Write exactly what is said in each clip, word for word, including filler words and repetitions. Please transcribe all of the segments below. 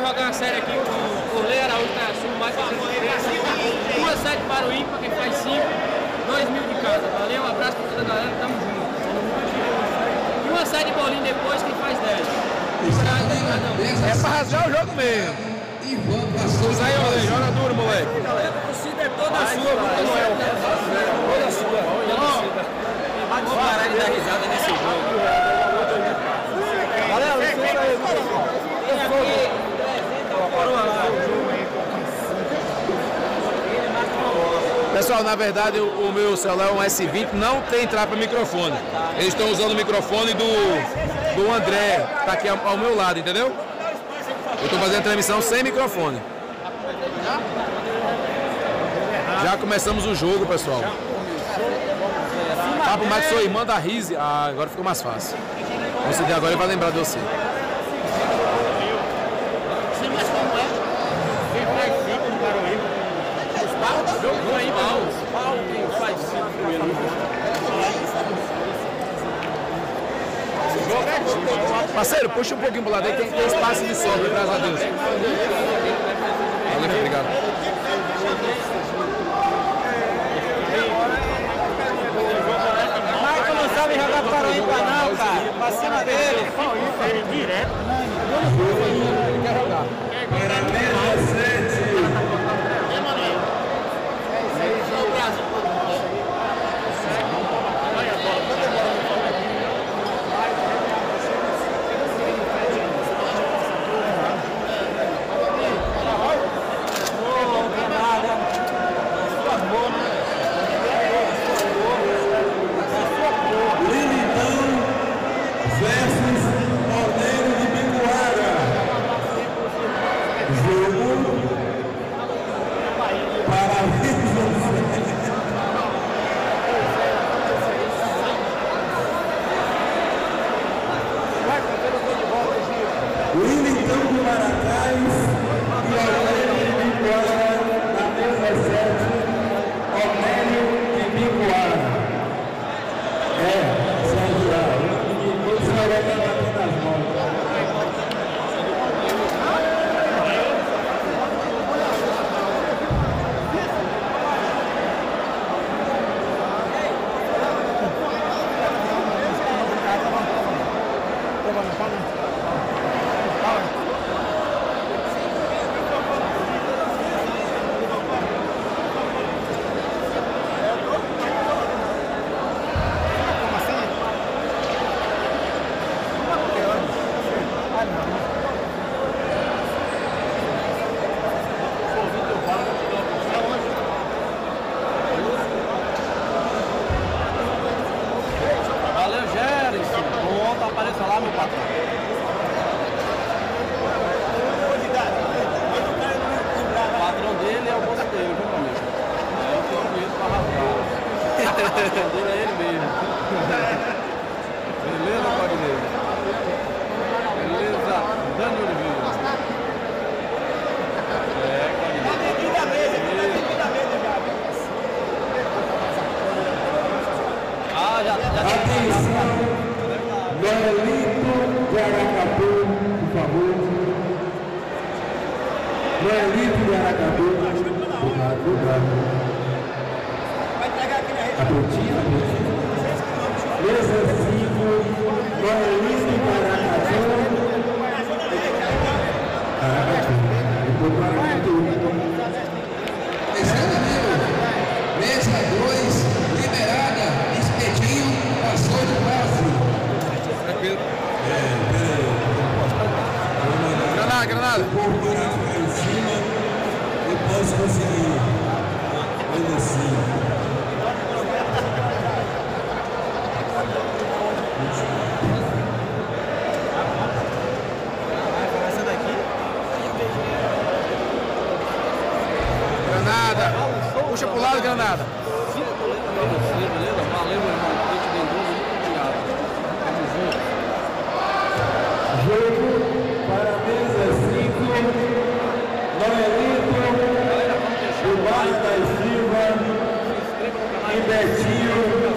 jogar uma série aqui com o Lê Araújo Sul, mais duas sete para o ímpar, quem faz cinco, dois mil de casa. Valeu, um abraço para toda a galera, tamo junto. E uma série de bolinho depois, quem faz dez. É pra rasgar o jogo mesmo. Isso aí, moleque, joga duro, moleque. Galera, a torcida é toda sua, Bruno Noel. Toda sua. Vamos parar de dar risada nesse jogo. Galera, licença aí, pessoal, na verdade, o meu celular é um S vinte, não tem entrada para microfone. Eles estão usando o microfone do, do André, tá aqui ao, ao meu lado, entendeu? Eu estou fazendo a transmissão sem microfone. Já começamos o jogo, pessoal. Papo Max, sou irmã da Rise. Ah, agora ficou mais fácil. Você der agora, ele vai lembrar de você. Parceiro, puxa um pouquinho pro lado aí, tem, tem espaço de sobra, graças a Deus. Valeu, obrigado. Marco não sabe jogar para o ímpar não, cara. Pra cima dele. Direto. Ele quer jogar. Puxa pro lado, Granada. Valeu, meu irmão. Jogo para a mesa cinco, Noelito, Gilmar da Silva e Betinho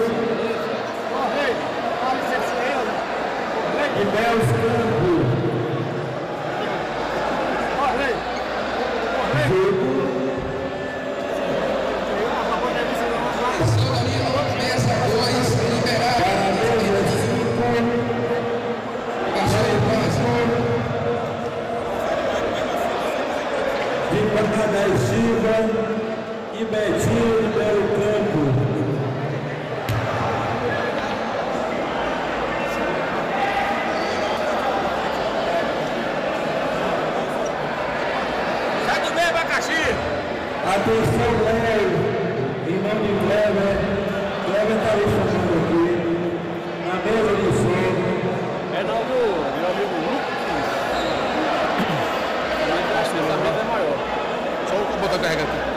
e Bells Campo. Lima da Estiva e Betinho do Belo Campo. Atenção, Léo, irmão de Cleber, Cleber está aí chamando aqui, na mesa de som. É não do meu amigo Lucas. A mesa é maior. Só vou botar carregar aqui.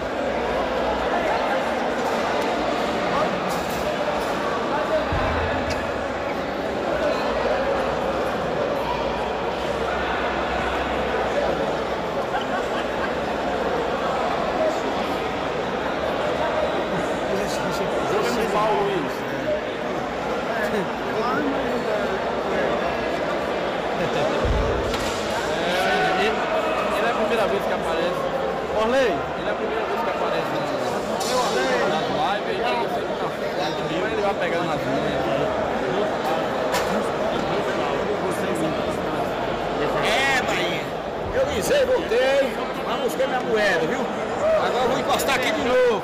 Voltei, mas busquei minha moeda, viu? Agora eu vou encostar aqui de novo.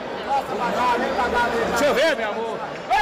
Deixa eu ver, meu amor.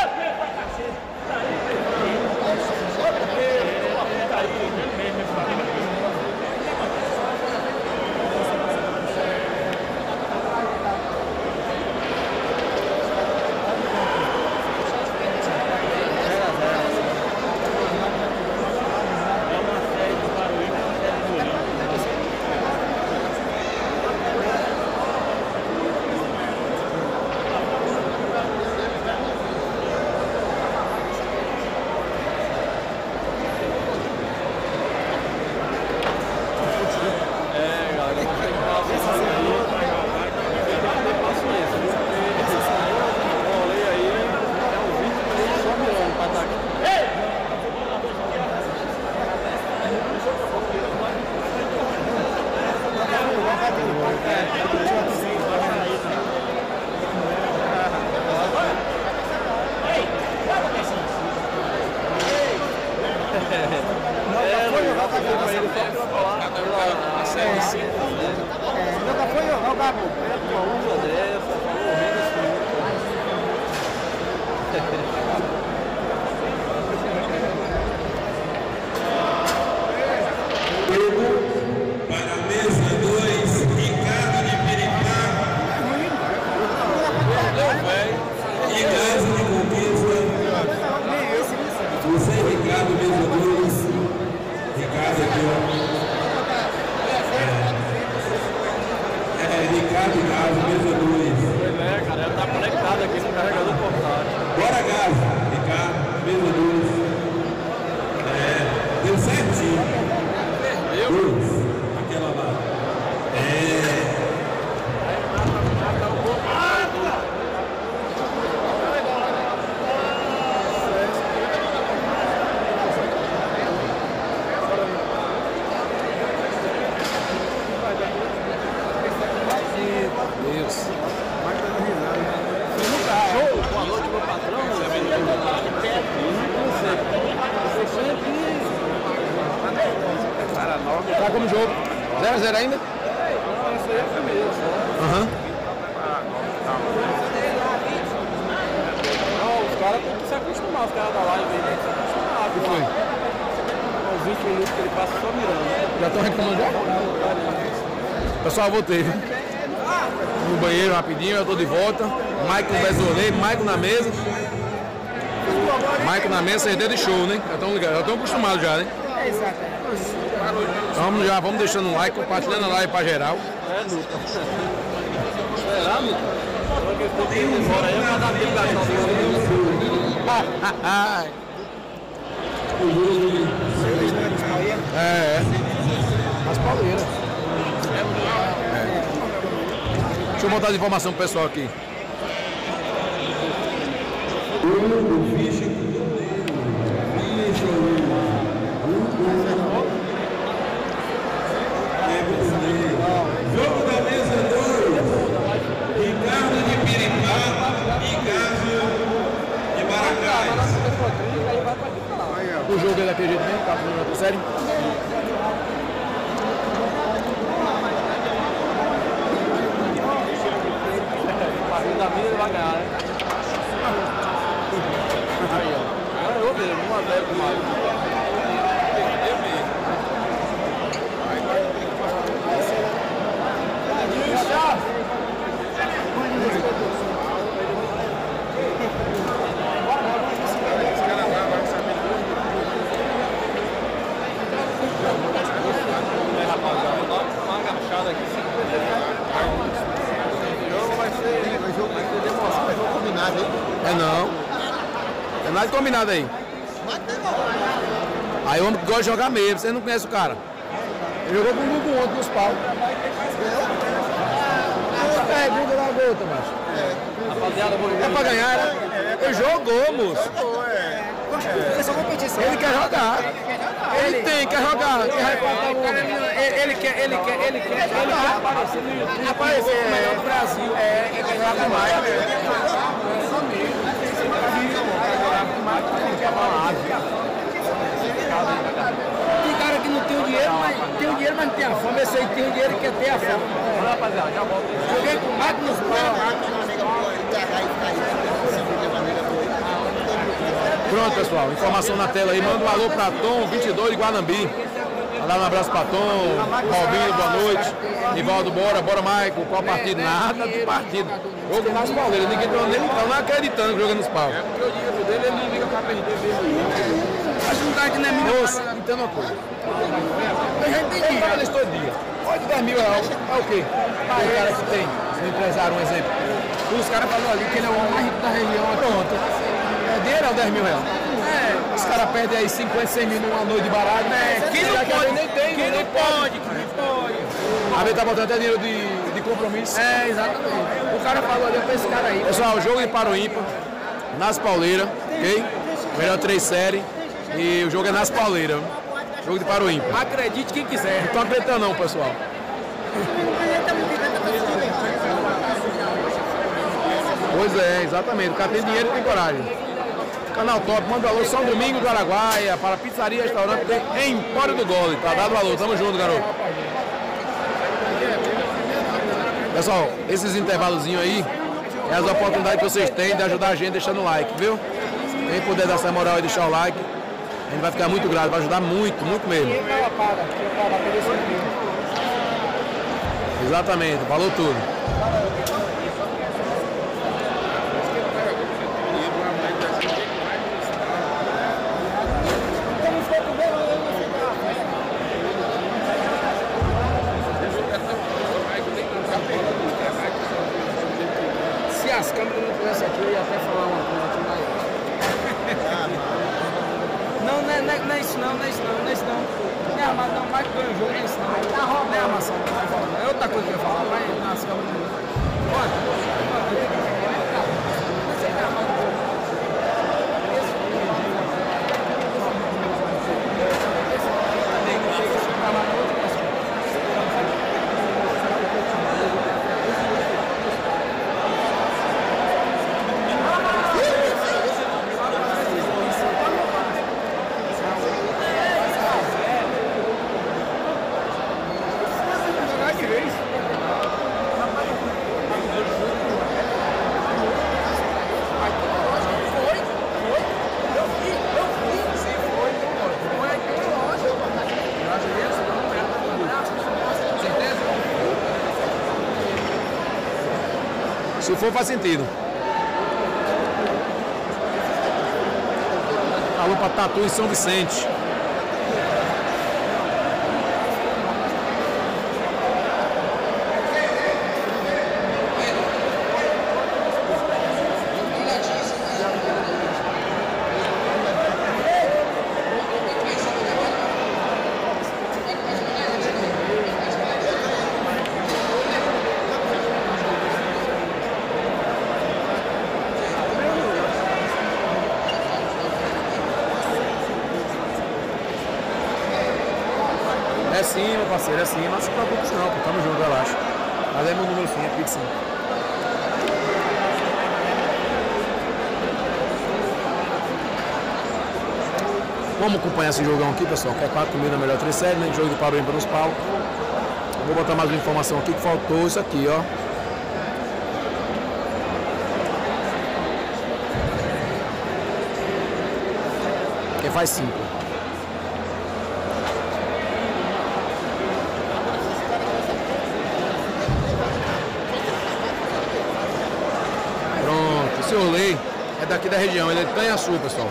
Tá como jogo? zero a zero ainda? Não, essa aí é a primeira. Aham. Não, os caras têm que se acostumar, os caras da live aí têm que se acostumar. O que foi? Os vinte minutos que ele passa só mirando. Já estão reclamando já? Pessoal, voltei. No banheiro rapidinho, eu tô de volta. Maicon Besolê, Maicon na mesa. Maicon na mesa, certeza de show, né? Já estão ligados, já estão acostumados já, né? É, exato. Então vamos já, vamos deixando um like, compartilhando a live pra geral. É, Luca. Será, Luca? Porque eu tô indo embora aí, vai dar tempo da É, é. As pauleiras. É. Deixa eu botar as informações pro pessoal aqui. Jogo da mesa dois, Ricardo de Piripá e Cássio de Maracás. O jogo é daquele jeito mesmo, tá? Sério? vida ele vai ganhar, né? Aí, ó. Ganhou mesmo, um a zero pro Mago. É não. É nada de combinado aí. Aí o homem que gosta de jogar mesmo, você não conhece o cara. Ele jogou com o Google ontem nos pau. É, bunda na gota, macho. É pra ganhar, né? Ele jogou, moço. Ele quer jogar. Ele tem, quer jogar. Ele quer, ele quer, ele quer, ele quer aparecer no YouTube. Aparecer o melhor do Brasil. É, ele quer jogar mais. Tem cara que não tem o dinheiro, mas tem o dinheiro, mas não tem a fome. Esse aí tem o dinheiro e quer ter a fome. Olha, rapaziada, já volto. Joguei com o Mato nos pau. Pronto, pessoal. Informação na tela aí. Manda um alô pra Tom, vinte e dois de Guanambi. Mandar um abraço pra Tom, Robinho, boa noite. Nivaldo, bora, bora, Maicon. Qual partido? Nada de partido. Jogo nas pauleiras. Ninguém tá nem tá não acreditando que joga nos pau. É porque o dinheiro dele ele não liga pra perder mesmo. Acho que um cara que não é milho. Moço, entenda uma coisa. A gente tem dinheiro. Fala isso todo dia. Pode dez mil reais. É o quê? O cara que tem, um empresário, um exemplo. Os caras falaram ali que ele é o homem mais rico da região. Pronto. É dinheiro ou dez mil reais? É. Os caras perdem aí cinquenta, cem mil numa noite de baralho. É, quem não pode, nem tem, quem não pode, quem não pode. A vez tá botando até dinheiro de, de compromisso. É, exatamente. O cara falou ali pra esse cara aí. Pessoal, o jogo de Paro Ímpar, nas pauleiras, ok? Melhor três séries. E o jogo é nas pauleiras. Jogo de Paro Ímpar. Acredite quem quiser. Não estão acreditando não, pessoal. Pois é, exatamente. O cara tem dinheiro e tem coragem. Canal Top, manda um alô, São Domingo do Araguaia, para pizzaria, restaurante, tem Empório do Gole. Tá dado valor, tamo junto, garoto. Pessoal, esses intervalozinhos aí é as oportunidades que vocês têm de ajudar a gente deixando o like, viu? Quem puder dar essa moral e deixar o like, a gente vai ficar muito grato, vai ajudar muito, muito mesmo. Exatamente, falou tudo. Se as câmeras não tivessem aqui, eu ia até falar uma coisa aqui, mas... Não, não é, não, é, não é isso não, não é isso não, não é isso não. Não é armado não, mais que ganha o jogo, não é isso não. Não é armação, não é outra coisa que eu ia falar, mas nas câmeras não. Bora. Se for, faz sentido. Alô pra Tatu em São Vicente. É sim, meu parceiro, é sim. Não se preocupe não, pô. Tamo junto, relaxa. Mas é meu número sim, é Pix sim. Vamos acompanhar esse jogão aqui, pessoal. Que é quatro mil na melhor três séries, né? Jogo de Paro Ímpar nos pau. Vou botar mais uma informação aqui que faltou isso aqui, ó. Quem faz cinco. Pronto, esse Orley é daqui da região, ele é de Tanhaçu, pessoal.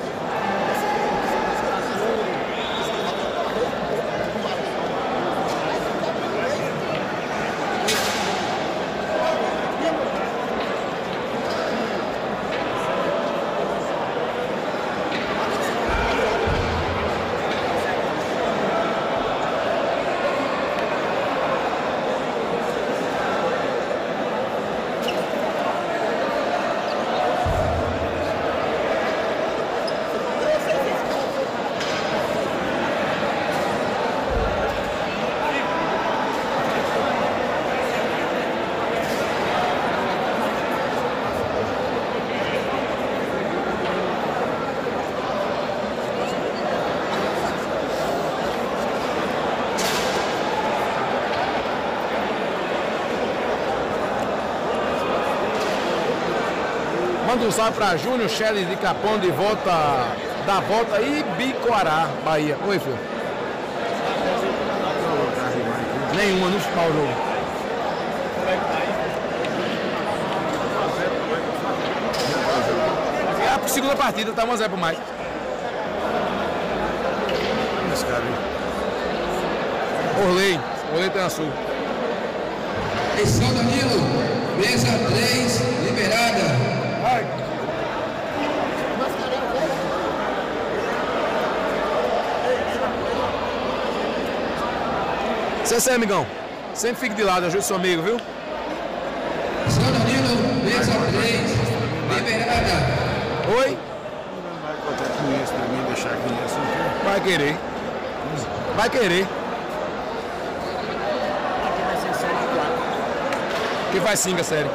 Manda um salve pra Júnior Shelley de Capão de volta, da volta e Bicoará, Bahia. Oi, filho. Nenhuma, no final do jogo. É a segunda partida, tá um a zero pro Mike. Orley, Orley Tanhaçu. Atenção, Danilo, mesa três, liberada. C C, amigão. Sempre fique de lado, ajude seu amigo, viu? São Danilo, mesa três, liberada. Oi? Vai querer. Vai querer. Que faz cinco, é sério.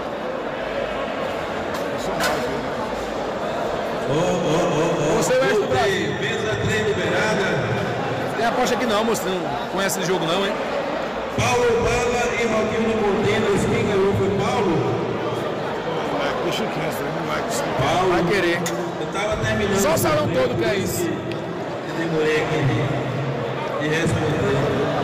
Oh, oh, oh, Você vai estudar. Mesa três, liberada. Tem aposta aqui não, moço. Não conhece esse jogo não, hein? Paulo Bala e Roquinho Cordeiro, quem ganhou foi Paulo? Deixa quieto, não vai conseguir. Paulo. Vai querer. Eu tava terminando. Só o salão todo que é isso. Eu demorei aqui de, de responder.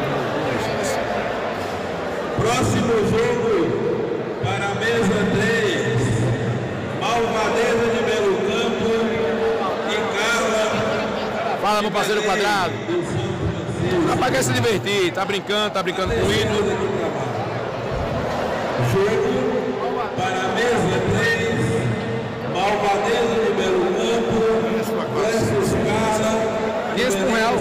Próximo jogo para a mesa três. Malvadeza de Belo Campo e Carla. Fala, meu parceiro quadrado. Rapaz, quer se divertir, tá brincando, tá brincando com o ídolo. Jogo para a mesa três, Malvadeza de Belo Campo versus Carla. quinhentos por real.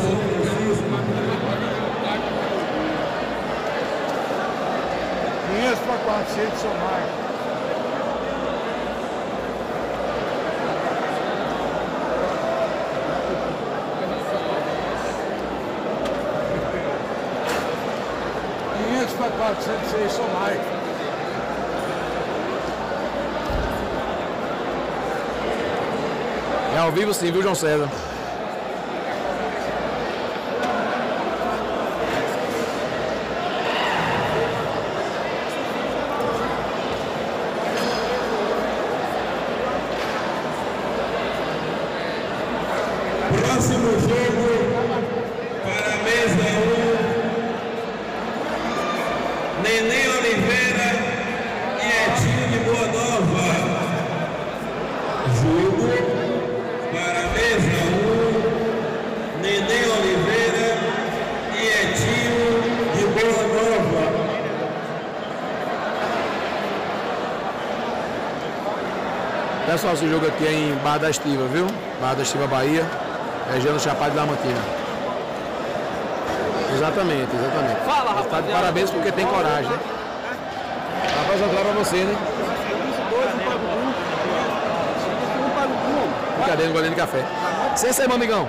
quinhentos para quatrocentos somar. quinhentos para quatrocentos aí somar. É ao vivo sim, viu, João César? Próximo jogo para a mesa um, Neném Oliveira e Etinho de Boa Nova. Jogo para a mesa um, Neném Oliveira e Etinho de Boa Nova. Pessoal, esse jogo aqui é em Barra da Estiva, viu? Barra da Estiva, Bahia. Região do Chapada da Mantina. Exatamente, exatamente. Fala, rapaz. Tá de parabéns porque tem coragem, né? Rapaz, vou falar pra você, né? Brincadeira, um golinho de café. Sem ser, meu amigão.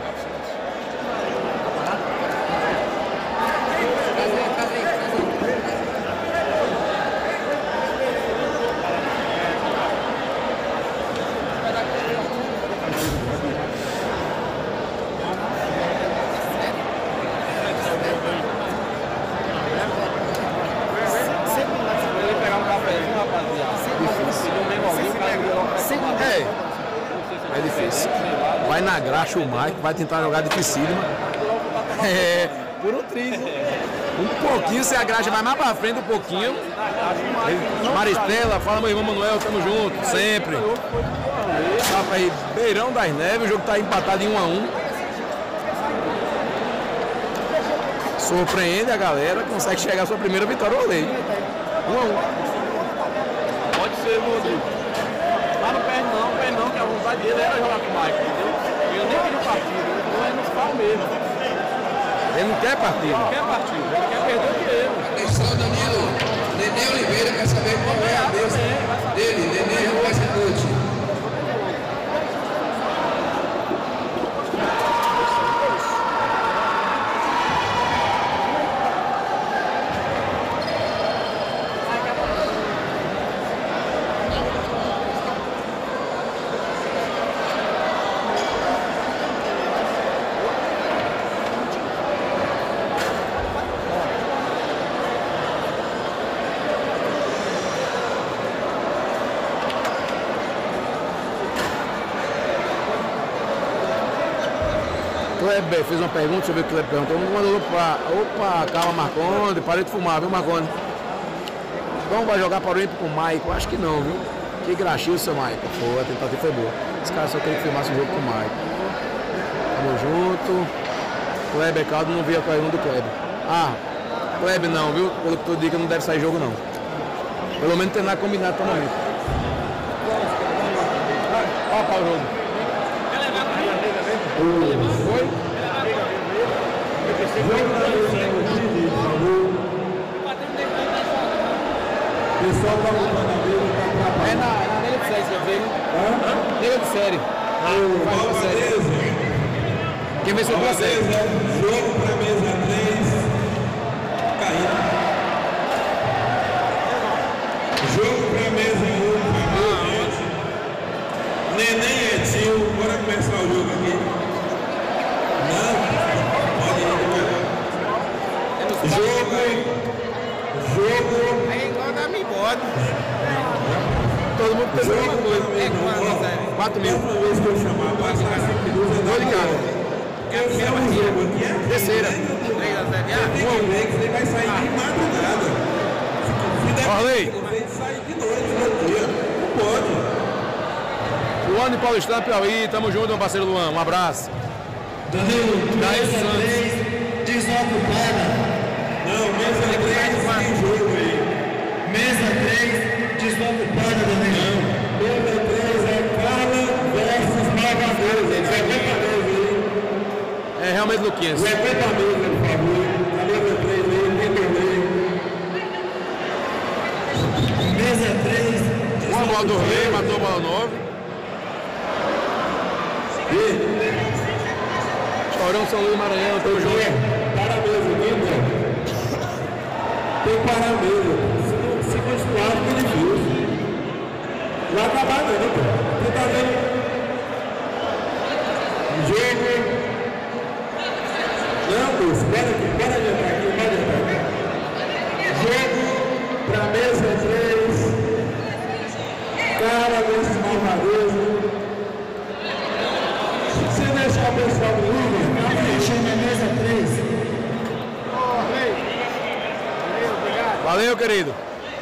na graxa o Mike, vai tentar jogar dificílima. É, por um trigo. Um pouquinho, se a graxa vai mais pra frente um pouquinho. Maristela, fala meu irmão Manuel, tamo junto, sempre. Tá aí, Beirão das Neves, o jogo tá empatado em um a um. Surpreende a galera, consegue chegar à sua primeira vitória, eu olhei. um a um. Pode ser, Rodrigo. Mas não perde não, perde não, que a vontade dele era jogar com o Mike, entendeu? Eu nem queria partida, então é no final mesmo. Ele não quer partida. Ele não quer partida, ele quer perder o que ele. Atenção, Danilo. Nenê Oliveira quer saber qual é a besta dele. Nenê Representante. Kleber fez uma pergunta, deixa eu ver o que o Kleber perguntou. Mandou, opa, opa, calma Marconde, parei de fumar, viu Marconde? Então vai jogar para o Olímpico com o Maicon? Acho que não, viu? Que graxinho, seu Maicon. Foi, a tentativa foi boa. Esse cara só queria que filmasse o jogo com o Maicon. Tamo junto. Kleber Caldo, não vi a pergunta do Kleber. Ah, Kleber não, viu? Pelo que tu diga, não deve sair jogo não. Pelo menos tem nada combinado para o momento. Ó, Paulo Jogo. Foi? Pessoal tá voltando a ver, tá É na, na nega de série, você vê? Nega de série. Faz uma série. Quem venceu o série? Jogo pra mesa três. Caindo. Jogo pra mesa um, favoramente. Neném é tio. Bora começar o jogo aqui. Não, pode ir devagar. Jogo. Jogo. Aí igual da minha bode. Todo mundo pensou a mesma coisa. É quanto, sério? quatro mil. Próxima vez que eu chamar, pode ficar sempre duas. Dois de casa. É a primeira partida. Terceira. Tem que ver que você vai sair de madrugada. Se der Orley. pra sair de noite no dia. Não pode. Luan de Paulistano, Piauí. Tamo junto, meu parceiro Luan. Um abraço. Danilo, Daí, mesa Santos. três, desocupada. Não, mesa três, tem jogo aí. Mesa três, desocupada, Danilo. Mesa três é Carla versus Nova Mesa. cinquenta mesa aí. É realmente Luquinhas. cinquenta mesa, por favor. A mesa três aí, Vitor Lei. Mesa três, Uma bola do Rei, matou a bola nove. Chorão São Luís Maranhão, tamo junto. para a mesa, Vitor. Tem que parar a mesa. Se não se continuar, fica difícil. Vai acabar não, pô. Você tá vendo? Jogo. Não, pô, espera aqui, para de entrar aqui, para de entrar aqui. Jogo pra mesa três. Cara desses malvadezes. Se você deixar o pessoal do Uber, chama a mesa três. Valeu, querido.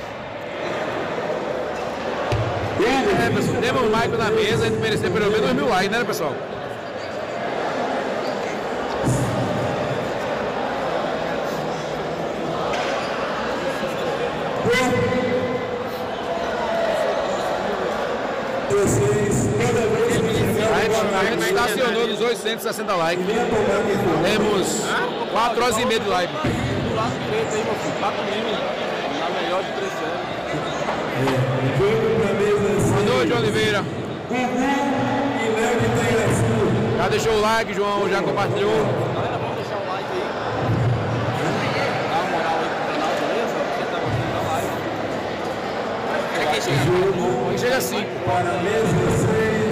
É, pessoal, temos o Michael na mesa, a gente merecer pelo menos dois mil likes, né, pessoal? Vocês, toda vez que A gente, a gente estacionou nos oitocentos e sessenta likes. Temos quatro horas e meia de live. Do lado direito aí, meu filho, tá comigo. Na melhor de três séries. jogo pra mesa Boa noite, Oliveira. Gugu e Léo de Itaiaçu. Já deixou o like, João, já compartilhou. Galera, vamos deixar o like aí. Dá uma moral aí pro canal, beleza? Quem tá gostando da live. É quem chega Quem chega assim. Para a mesa seis.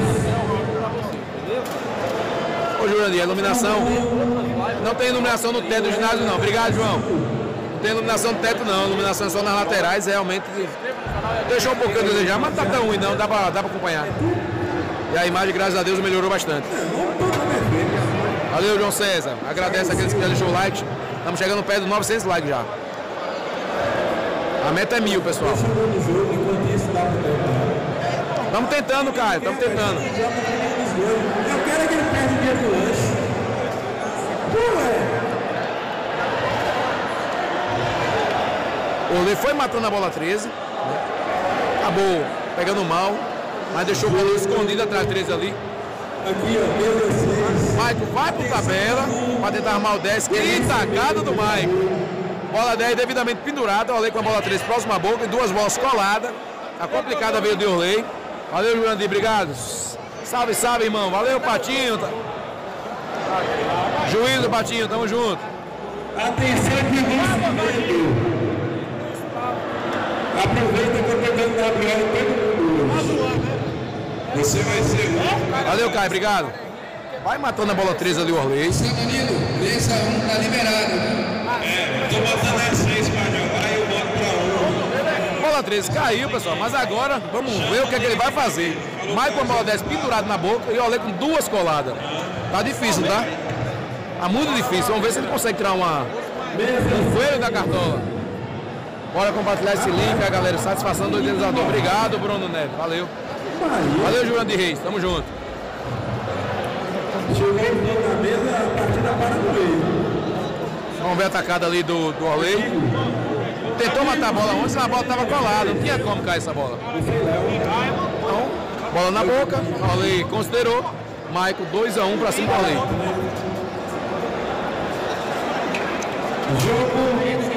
Ô, Jurandir, a iluminação. Não tem iluminação no teto do ginásio, não. Obrigado, João. Não tem iluminação no teto, não. A iluminação é só nas laterais, realmente. Deixou um pouquinho a desejar, mas não tá tão ruim, não. Dá pra, dá pra acompanhar. E a imagem, graças a Deus, melhorou bastante. Vamos Valeu, João César. Agradece aqueles que já deixou o like. Estamos chegando perto dos novecentos likes já. A meta é mil, pessoal. Estamos tentando, Caio. Estamos tentando. Eu quero que ele perca o dinheiro do lanche. O Orley foi matando a bola treze. Né? Acabou pegando mal. Mas deixou o balão escondido atrás treze ali. Aqui, ó, Maicon vai pro tabela para tentar armar o dez. Que tacada do Maicon. Bola dez devidamente pendurada. O Orley com a bola treze próxima à boca e duas bolas coladas. Tá complicada a vida do Orley. Valeu, Jurandir. Obrigado. Salve, salve, irmão. Valeu, Patinho. Tá... Juízo, Patinho. Tamo junto. Atenção que vencimento. Aproveita que eu tô dando W L todo mundo. Você vai ser um. Valeu, Caio. Obrigado. Vai matando a bola treze ali o Orley. Seu Danilo, mesa um tá liberado. É, tô botando a seis, Padrão. Agora eu boto pra um. Bola treze caiu, pessoal. Mas agora vamos ver o que, é que ele vai fazer. Maicon com a bola dez pendurado na boca e o Orley com duas coladas. Tá difícil, tá? Tá muito difícil. Vamos ver se ele consegue tirar uma... um coelho da cartola. Bora compartilhar esse link, a galera. Satisfação do organizador. Obrigado, Bruno Neto. Valeu. Valeu, Jurandir Reis. Tamo junto. Chegou na mesa, a partida para com ele. Vamos ver a atacada ali do, do Orley. Tentou matar a bola ontem, mas a bola estava colada. Não tinha como cair essa bola. Então, bola na boca. O Orley considerou. Maicon dois a um para cima do Orley. Jogo.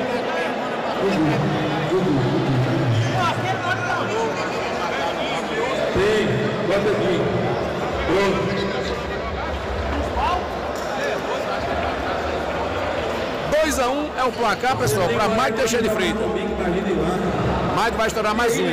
Tem, bota aqui. Pronto. dois a um é o placar, pessoal, para Maicon Teixeira de Freitas. Maicon vai estourar mais um.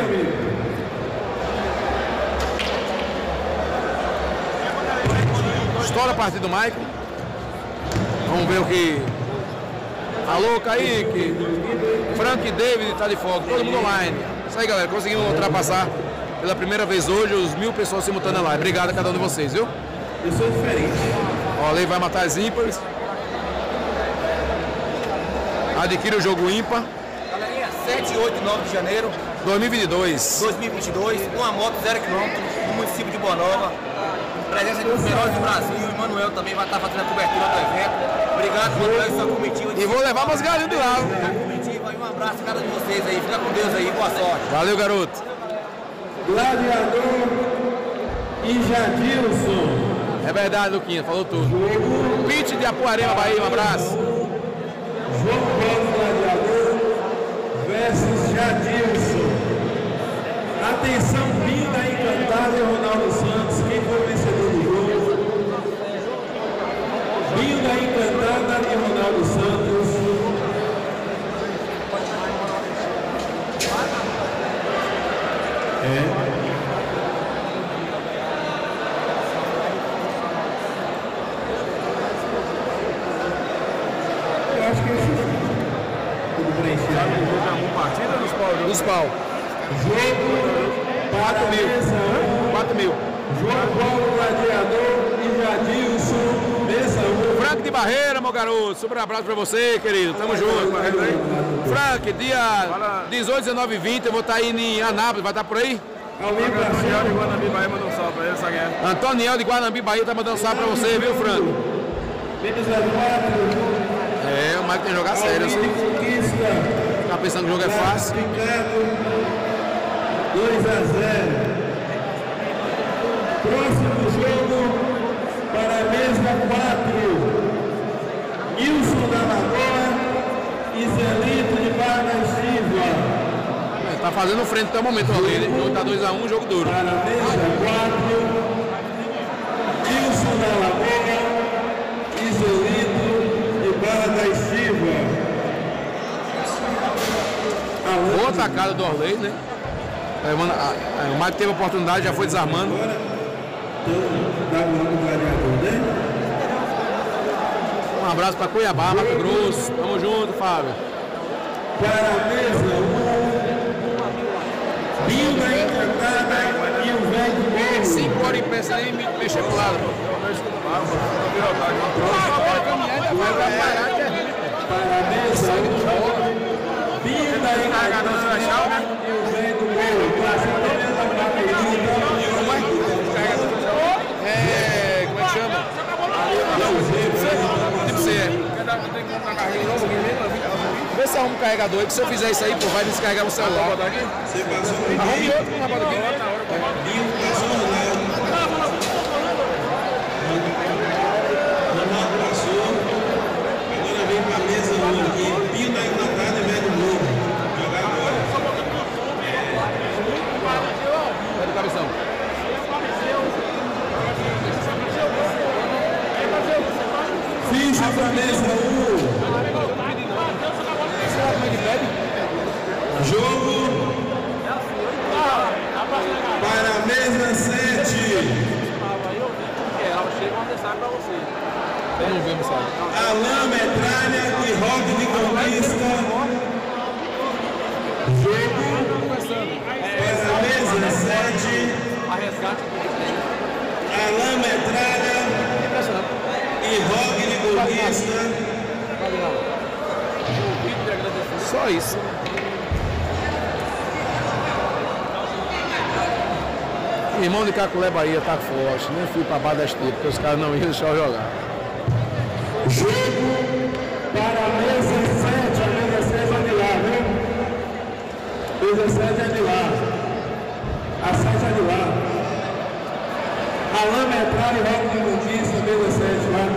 Estoura a partida do Maicon. Vamos ver o que... Alô, Kaique. Frank David está de fogo. Todo mundo online. Isso aí, galera. Conseguimos ultrapassar pela primeira vez hoje os mil pessoas simultâneas lá. Obrigado a cada um de vocês, viu? Eu sou diferente. O Orley vai matar as ímpares. Adquire o jogo ímpar. Galerinha, sete, oito e nove de janeiro dois mil e vinte e dois. dois mil e vinte e dois, uma moto zero quilômetro no município de Boa Nova. Presença de um dos melhores do Brasil. O Emanuel também vai estar fazendo a cobertura do evento. Obrigado, Emanuel, e sua comitiva. E vou levar umas galinhas de lá. Comitiva e um abraço a cada um de vocês aí. Fica com Deus aí. Boa sorte. Valeu, garoto. Gladiador e Jadilson. É verdade, Luquinha. Falou tudo. Pete de Apuarema, Bahia. Um abraço. João Paulo Gladiador versus Jadilson. Atenção, Binda Encantada e Ronaldo Santos. Quem foi o vencedor do jogo? Binda Encantada e Ronaldo Santos. É. Eu acho que esse tudo preenchido. Partida dos pau. Dos pau. Jogo quatro mil. quatro mil. João Paulo Gladiador e Jadilson, mesa um. Frank de Barreira, meu garoto. Super abraço pra você, querido. Tamo junto. Frank, dia dezoito, dezenove e vinte, eu vou estar indo em Anápolis. Vai estar por aí? Alguém pra Antoniel de cima. Guanambi, Bahia, mandou um salve pra ele, Saguinha. Antoniel de Guanambi, Bahia, tá mandando salve pra você, viu, Frank? Menos a quatro. É, o Maicon tem que jogar sério, assim. Conquista. Tá pensando que o jogo é fácil. dois a zero. Próximo jogo para a mesa quatro. Nilson da Lagoa e Zelito de Barra Silva. Tá fazendo frente até o momento, o Orley. O jogo tá dois a um, jogo duro. Para a mesa quatro. Nilson da Lagoa e Zelito de Barra da Silva. Boa atacada do Orley, né? É, mano, a, a, o Maicon teve a oportunidade, já foi desarmando. Um abraço para Cuiabá, Mato Grosso. Tamo junto, Fábio. Para a mesa um. Binda Encantada e o velho Morro. Cinco horas em pé sem nem mexer pro lado. Para a mesa um, Pio da Encarnação e o velho do gol. É, como é que chama? Tipo C. Vê se arruma um carregador aí, que se eu fizer isso aí, pô, vai descarregar o celular. Arrume outro que não bota aqui. Ronaldo passou. Agora vem para a mesa um aqui. Pio da Encantada e velho do gol. Jogar agora. Vai do cabeção. Ficha para a mesa um. Jogo para a mesa sete. Ela chega uma mensagem para você. Eu não vi a mensagem. Alain Metralha e Rock de Conquista. Jogo para a mesa sete. A resgate. Alain Metralha e Rock de Conquista. Só isso. Irmão de Caculé Bahia tá forte, nem fui pra baixo deste tempo, porque os caras não iam deixar eu jogar. Jogo para a mesa sete, a mesa sete é de lá, viu? Mesa sete é de lá. A sete é de lá. Alain Metralha e Rock de Conquista, mesa sete lá.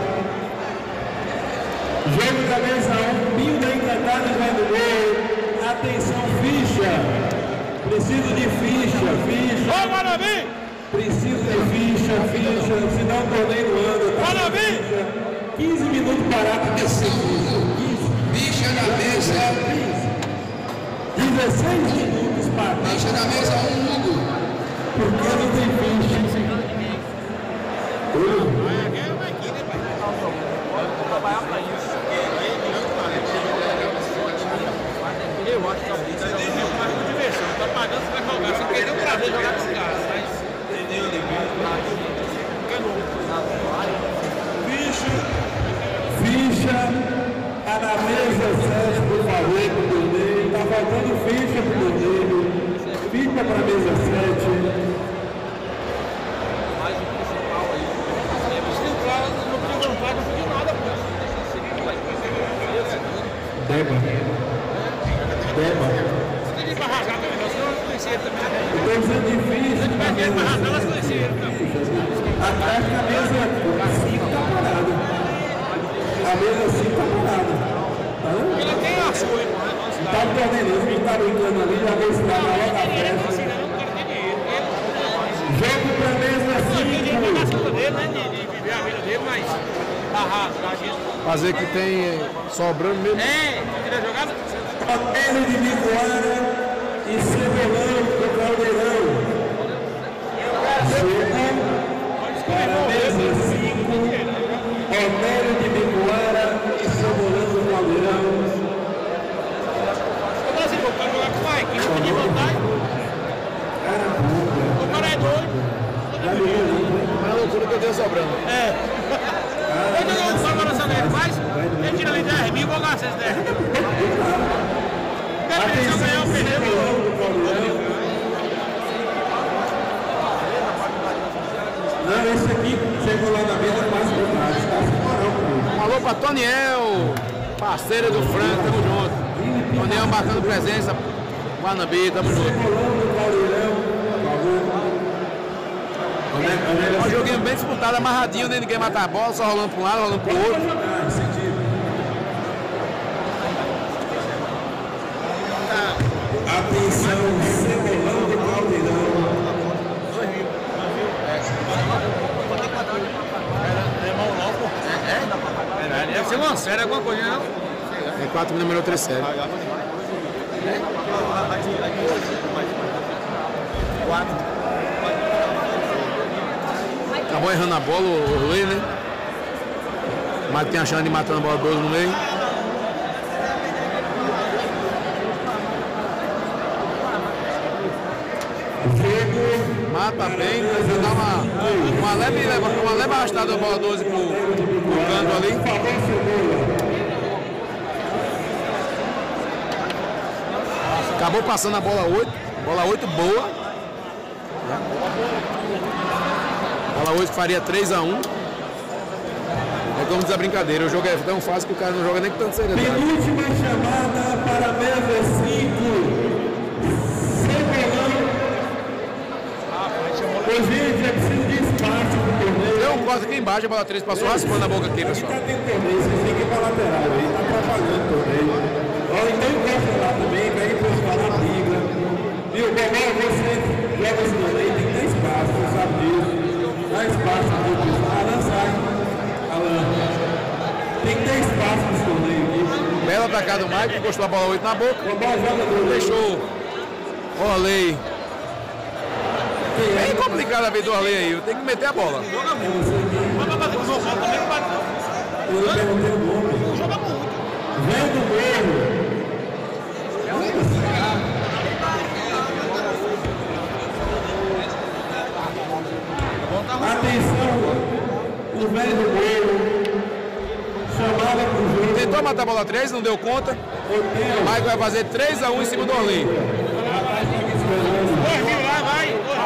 Jogo da mesa um, Pio da Encantada e vai do gol. Atenção, ficha. Preciso de ficha, ficha. Ô, Guarani! Preciso de ficha, ficha. Se não, torneio do ano. Tá? Guarani! quinze minutos parado para esse quinze. Bicha na mesa. dezesseis minutos parado. Bicha na mesa um, Hugo. Porque não tem ficha. Trabalhar para isso. Eu acho que é mais uma diversão. Tá pagando, você vai jogar. Você perdeu o prazer de jogar com os caras. Ficha. Ficha. Tá na mesa sete, por favor, pro torneio. Tá faltando ficha pro torneio. Fica pra mesa sete. Mas o principal aí. É por isso que o cara não pediu vontade, não pediu nada, pô. Deba. Deba. Você tem que rasgar também, não, senão elas conheceram também. Então isso é difícil. Mas dinheiro pra rasgar, elas conheceram também. Atrás da mesa cinco tá parada. A mesa cinco tá parada. Tá vendo? Ela tem a sua, hein, mano? Tá perdendo, não tá brincando ali, já vê se tá na hora da festa. Jogo pra mesa cinco. Dele, né, de, de viver a vida dele, mas tá rasgar a gente. Fazer que tem sobrando mesmo. É, tira a jogada? Otélio de Bicoara e Cebolão do Caldeirão. Jogo para a mesa cinco. Otélio de Bicoara e Cebolão do Caldeirão. Eu assim, pô, pra jogar com o Mike, não pedir vantagem. O cara é doido. Mas a loucura que eu tenho sobrando. É. Eu jogar um só agora dele, mas ele tira ali dez mil, vou gastar esses dez mil. Depende se eu ganhar ou perder, Não, esse aqui chegou lá na mesa quase metade. Está sem moral comigo. Um alô pra Toniel, parceiro do Franco, tamo junto. Toniel marcando presença, Guanabi, tamo junto. Cebolão do Caldeirão, por favor. É um joguinho bem disputado, amarradinho, nem ninguém matar a bola, só rolando para um lado, rolando para o outro. Atenção, Cebolão do Caldeirão. deve ser uma série, alguma coisa, não? É quatro mil número três séries. Acabou errando a bola, o Luiz, né? Mas tem a chance de matar a bola do no meio. Mata bem, mas dá uma Uma leve, uma leve arrastada da bola doze pro, pro canto ali. Acabou passando a bola oito. Bola oito boa. Bola oito faria três a um. É como diz a brincadeira, o jogo é tão fácil que o cara não joga nem com tanto seriedade. Penúltima chamada para a mesa cinco. Semelão. Ô, gente, é preciso de espaço pro torneio. Deu um corte aqui embaixo, a bola três passou raspando a boca aqui, pessoal. Aqui tá tendo torneio, vocês fiquem pra lateral aí, tá atrapalhando o torneio. Ó, então encosta lá também, que aí depois falar a briga. Viu, Bobó, você joga esse torneio, tem que ter espaço, você sabe disso. Dá espaço pro pessoal. Alan sai. Alan. Tem que ter espaço nesse torneio aqui. Bela atacada do Mike, encostou a bola oito na boca. Bobó joga do Deixou o Orley. Bem complicado a vida do Orley aí, eu tenho que meter a bola. Joga muito. Mas pra bater com o João Paulo também não bate não. Eu perguntei o nome. Joga muito. Vem do meio. Atenção, o velho do meio. Chamada pro jogo. Tentou matar a bola três, não deu conta. O Mike vai fazer três a um em cima do Orley. Dormiu lá, vai.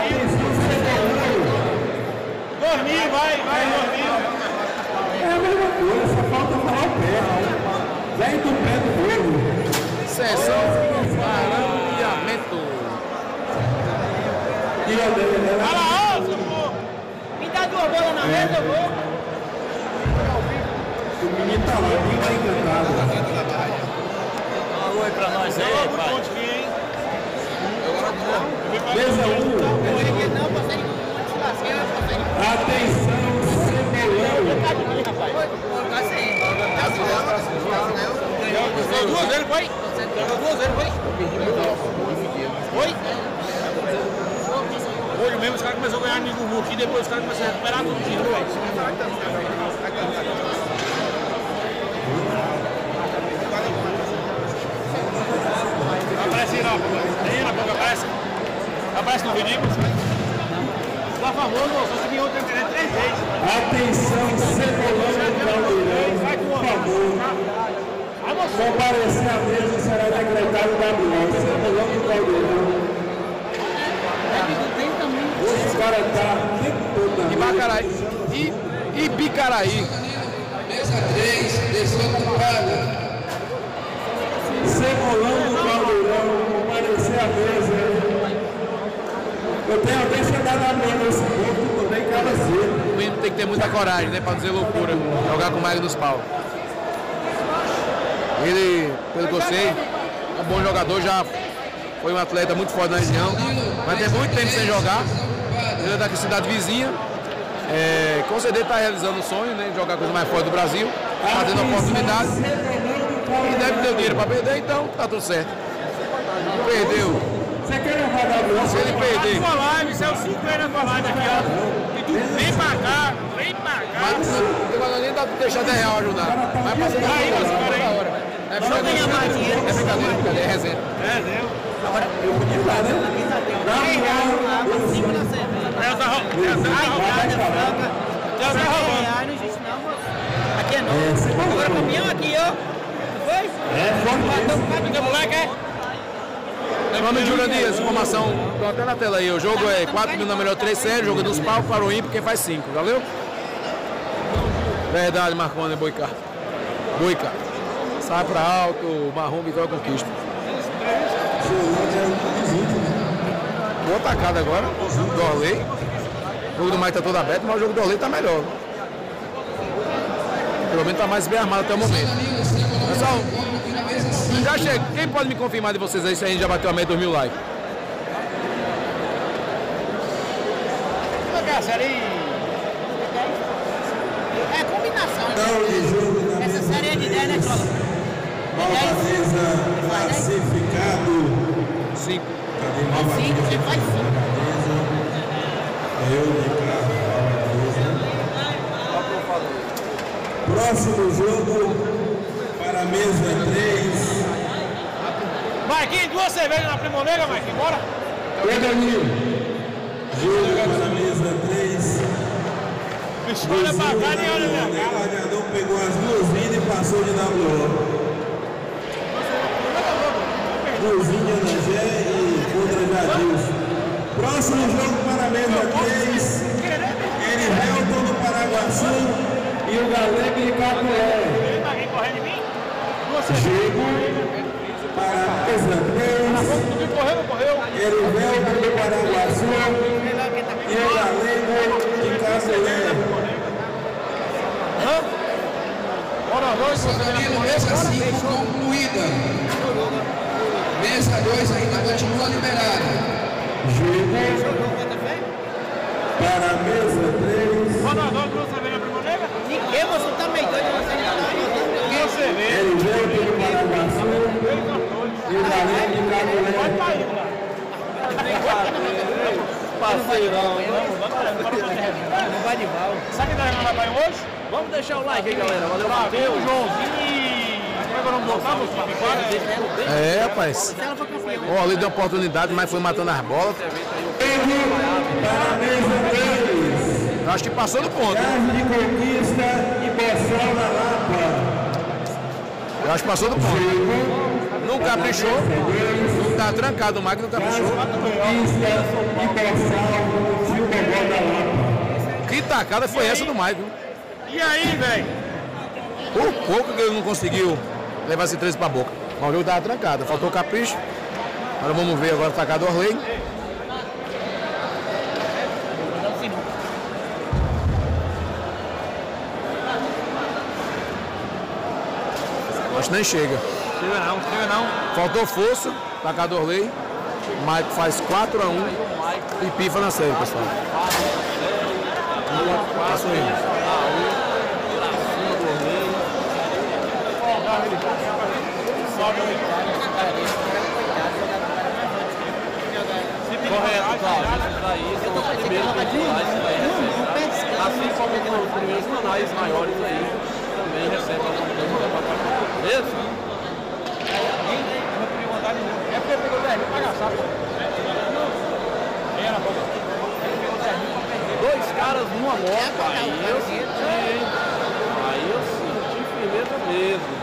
Dormiu, vai, vai, dormiu. É a mesma coisa, só falta falar o pé. Vem do pé do jogo. Sessão paramento. E a dele, ela... Fala alto, pô. Me dá duas bolas na mesa, eu vou. O menino tá lá, ninguém tá encantado. Alô aí pra nós aí, pai. Mesa um. Atenção, Ganhou duas vezes, foi? Ganhou duas vezes, foi? Foi? Hoje mesmo os caras começaram a ganhar nível aqui, depois os caras começaram a recuperar tudo de novo. Aparece aí, não. Tem na boca, aparece. Aparece no vídeo. Tá famoso, só que em outra internet três vezes. Atenção, Cebolão do Caldeirão, por favor. Comparecer à mesa será decretado W O. Cebolão do Caldeirão. Os caras tá o tempo todo na Ibacaraí. I, Ibicaraí. Mesa três, desocupada. Cebolão do Caldeirão, comparecer à mesa. Eu tenho até chegado a mão nesse ponto, também cara cedo. O menino tem que ter muita coragem, né? Pra dizer loucura. Jogar com o Mike nos pau. Ele, pelo que eu sei, é um bom jogador, já foi um atleta muito forte na região. Vai ter muito tempo sem jogar. Ele é daqui cidade vizinha. É, com certeza está realizando o sonho, né? De jogar a coisa mais forte do Brasil. Está tendo oportunidade. E deve ter o dinheiro para perder, então tá tudo certo. Perdeu. Você quer levar W O? Se ele perder. Na sua live, saiu cinco vezes na sua live aqui, ó. E tu vem pra cá, vem pra cá. Mas não nem dá pra deixar dez reais ajudar. Vai passando Aí, a mas hora. cara aí. hora. É brincadeira, é brincadeira, brincadeira, é resenha. É, deu. Agora, eu podia estar, né? É, tá roubando. Aqui é novo. Agora caminhão aqui, ó. Foi? É, forte. Tem moleque, é? Nome de Júlio Dias, informação, tô até na tela aí. O jogo é quatro mil na melhor três séries, jogo dos palcos para o ímpio, quem faz cinco, valeu? Verdade, Marconi, Boicar. Boicar. Sai para alto, marrom, vitória, conquista. Boa tacada agora, do Orley. O jogo do Mike tá todo aberto, mas o jogo do Orley tá melhor. Pelo menos tá mais bem armado até o momento. Pessoal, já chega. Quem pode me confirmar de vocês aí se a gente já bateu a meta dos mil likes? É série. É combinação. Não, de jogo da Essa série é de dez, né, Trola? Nova mesa classificado. Cinco. Cadê nova Cinco, mesa? você faz cinco. Eu, Ricardo, próximo jogo para a mesa três. Marquinhos, duas cervejas na Primoneira, Marquinhos, bora? Oi, Danilo. Jogo para a mesa mesa três. Escolha pra cá e olha minha cara. O gladiador pegou as duas vidas e passou de W O. Luzinha na Gé e contra Jadilson. Próximo jogo para a mesa três. Erivelton do Paraguaçu e o Galego de Capoé. Jogo para a mesa três. Erivelton do Paraguaçu e o Galego de Capoé. Camilo, mesa cinco concluída. Mesa dois ainda continua liberada. Jogo para a mesa três. Ninguém, você tá meio doido, você não Você vê. Erivelton do Paraguaçu e o Galego de Capoé. Parceirão. Não vai de mal. Sabe quem tá jogando lá hoje? Vamos deixar o like aí, galera. Valeu, Matheus, Joãozinho. Como é que eu não botava os É, rapaz. Ó, ali deu oportunidade, mas foi matando as bolas. Para a mesa três. Eu acho que passou do ponto. Casa de Conquista e Boçal na Lapa. Eu acho que passou do ponto. Não caprichou. Não tá trancado o Mike, não caprichou. Conquista e Boçal e o Bobó da Lapa. Que tacada foi essa do Mike? E aí, velho? Por pouco que ele não conseguiu levar esse treze pra boca. Mas o jogo tava trancado, faltou capricho. Agora vamos ver agora o tacado do Orley. Acho que nem chega. Chega não, chega não. Faltou força, tacado do Orley. Mike faz quatro a um e pifa na série, pessoal. Passou aí. Correto, Cláudio. Isso daí são os primeiros virtuais que vai receber. Assim como os primeiros canais maiores aí também recebem a computadora. Beleza? É porque pegou dez mil pra gastar, pô. Era, pô. Dois caras numa moto, aí eu senti, aí eu senti firmeza mesmo.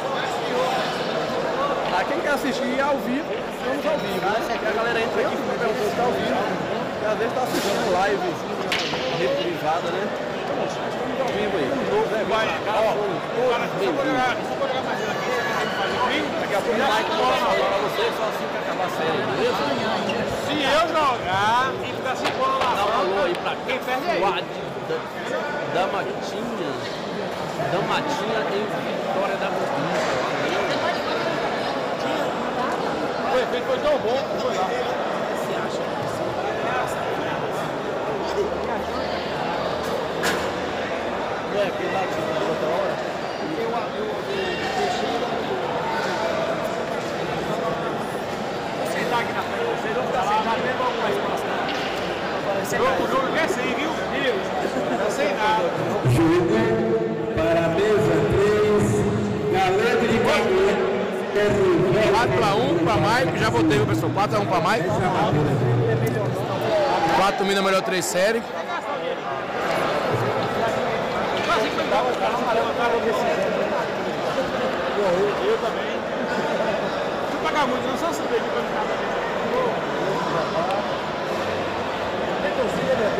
Ah, quem quer assistir ao vivo, estamos ao vivo, né? A galera entra aqui e pergunta se está ao vivo, e às vezes está assistindo live reprisada, né? Estamos ao vivo aí. Vai, ó, daqui a pouco o Mike vai falar pra vocês só assim que acabar a série, beleza? Se eu jogar e ficar cinco anos lá, dá um alô aí pra quem perde aí. Da Matinha, da Matinha em Vitória da Conquista. O efeito foi tão bom que foi lá. Você acha que você não é aquele lá que você falou outra hora? Eu deixei. Você está aqui na frente, vocês vão ficar sentados mesmo ou mais próximo? O jogo quer ser, viu? Não sei nada. Jogo para a mesa três. Galego de Capoé. quatro a um para Mike, já votei, viu, pessoal? quatro a um para Mike. quatro domina a melhor três série. Eu também. Não pagar muito, não só saber de quando cada vez. Tem torcida, né?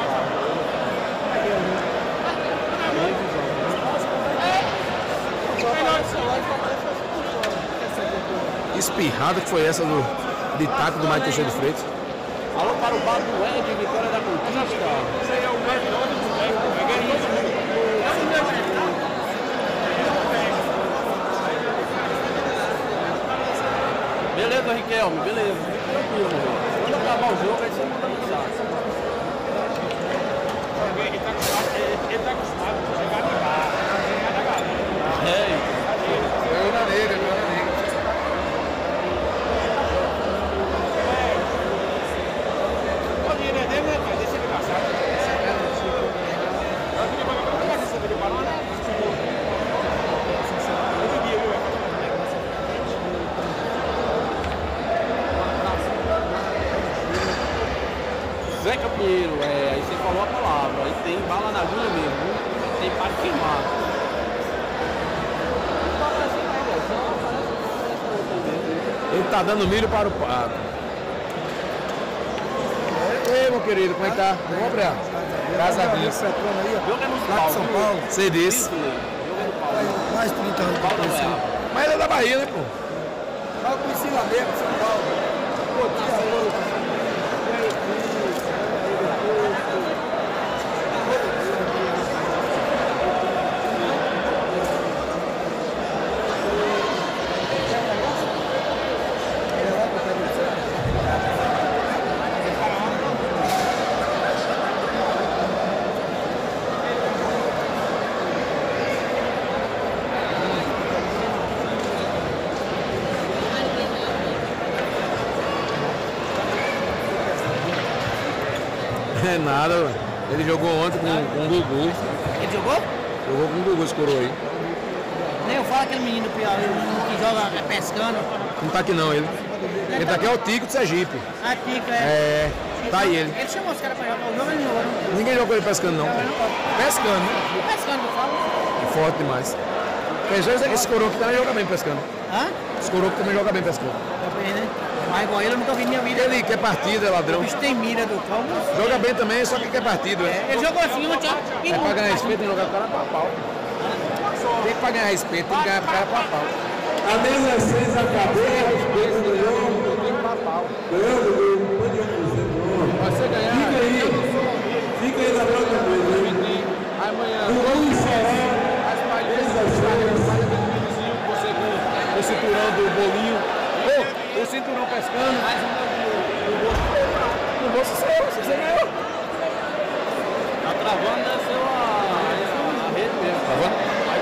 Espirrada que foi essa do, de taco do Mike Teixeira de Freitas. Alô para o bar do Ed, Vitória da Conquista. Isso aí é o Ed do Beleza, Riquelme, beleza. Tranquilo, quando acabar o jogo, aí você manda mensagem. Ele tá acostumado, ele tá acostumado a chegar no bar, chegar na galera. É isso. Eu na negra, eu na negra. O dinheiro é dele, né, pai? Deixa ele gastar. Eu queria pagar pra casa, você veio para lá, né? Outro dia, viu? Zeca Pinheiro, é, aí você a palavra. Aí tem bala na agulha mesmo, viu? Tem para queimar. Ele tá dando milho para o pato. Ei, meu querido, como é que tá? Vamos abrir. Graças a Deus. Joga no São Paulo. Você disse. Mais trinta anos pra conhecer. Mas ele é da Bahia, né, pô? Eu conheci lá mesmo, São Paulo. Pô, tira a roupa. É nada, velho. Ele jogou ontem com, com o Gugu. Ele jogou? Jogou com o Gugu, esse coroa aí. Nem eu falo aquele menino do Piauí, o menino que joga pescando. Não tá aqui não, ele. Ele tá aqui é o Tico do Sergipe. A Tica, é. É, tá aí ele. Ele chamou os caras pra jogar o jogo, ele não jogou. Ninguém jogou ele pescando não. Pescando, né? Pescando, eu falo. É forte demais. Pensou que esse coroa aqui também joga bem pescando. Hã? Esse coroa aqui também joga bem pescando. Também, né? Mas igual ele eu nunca vi minha vida. Ele quer partida, é ladrão. O bicho tem mira do cão. Joga bem também, só que quer partido, é. Ele jogou assim ontem, ó. É pra ganhar respeito, tem que jogar o cara pra pau. Tem que pra ganhar respeito, tem que ganhar o cara pra pau. A mesa seis acabou, respeito do Leão. Ganhando do Pode ser ganhar. Fica aí. Fica aí na próxima mesa. Amanhã. O Luiz Será. Você com o cinturão do bolinho. Ô, o cinturão pescando. Mais um no bolso. No bolso seu, você ganhou. Tá travando, deve ser a, a rede mesmo. Travando?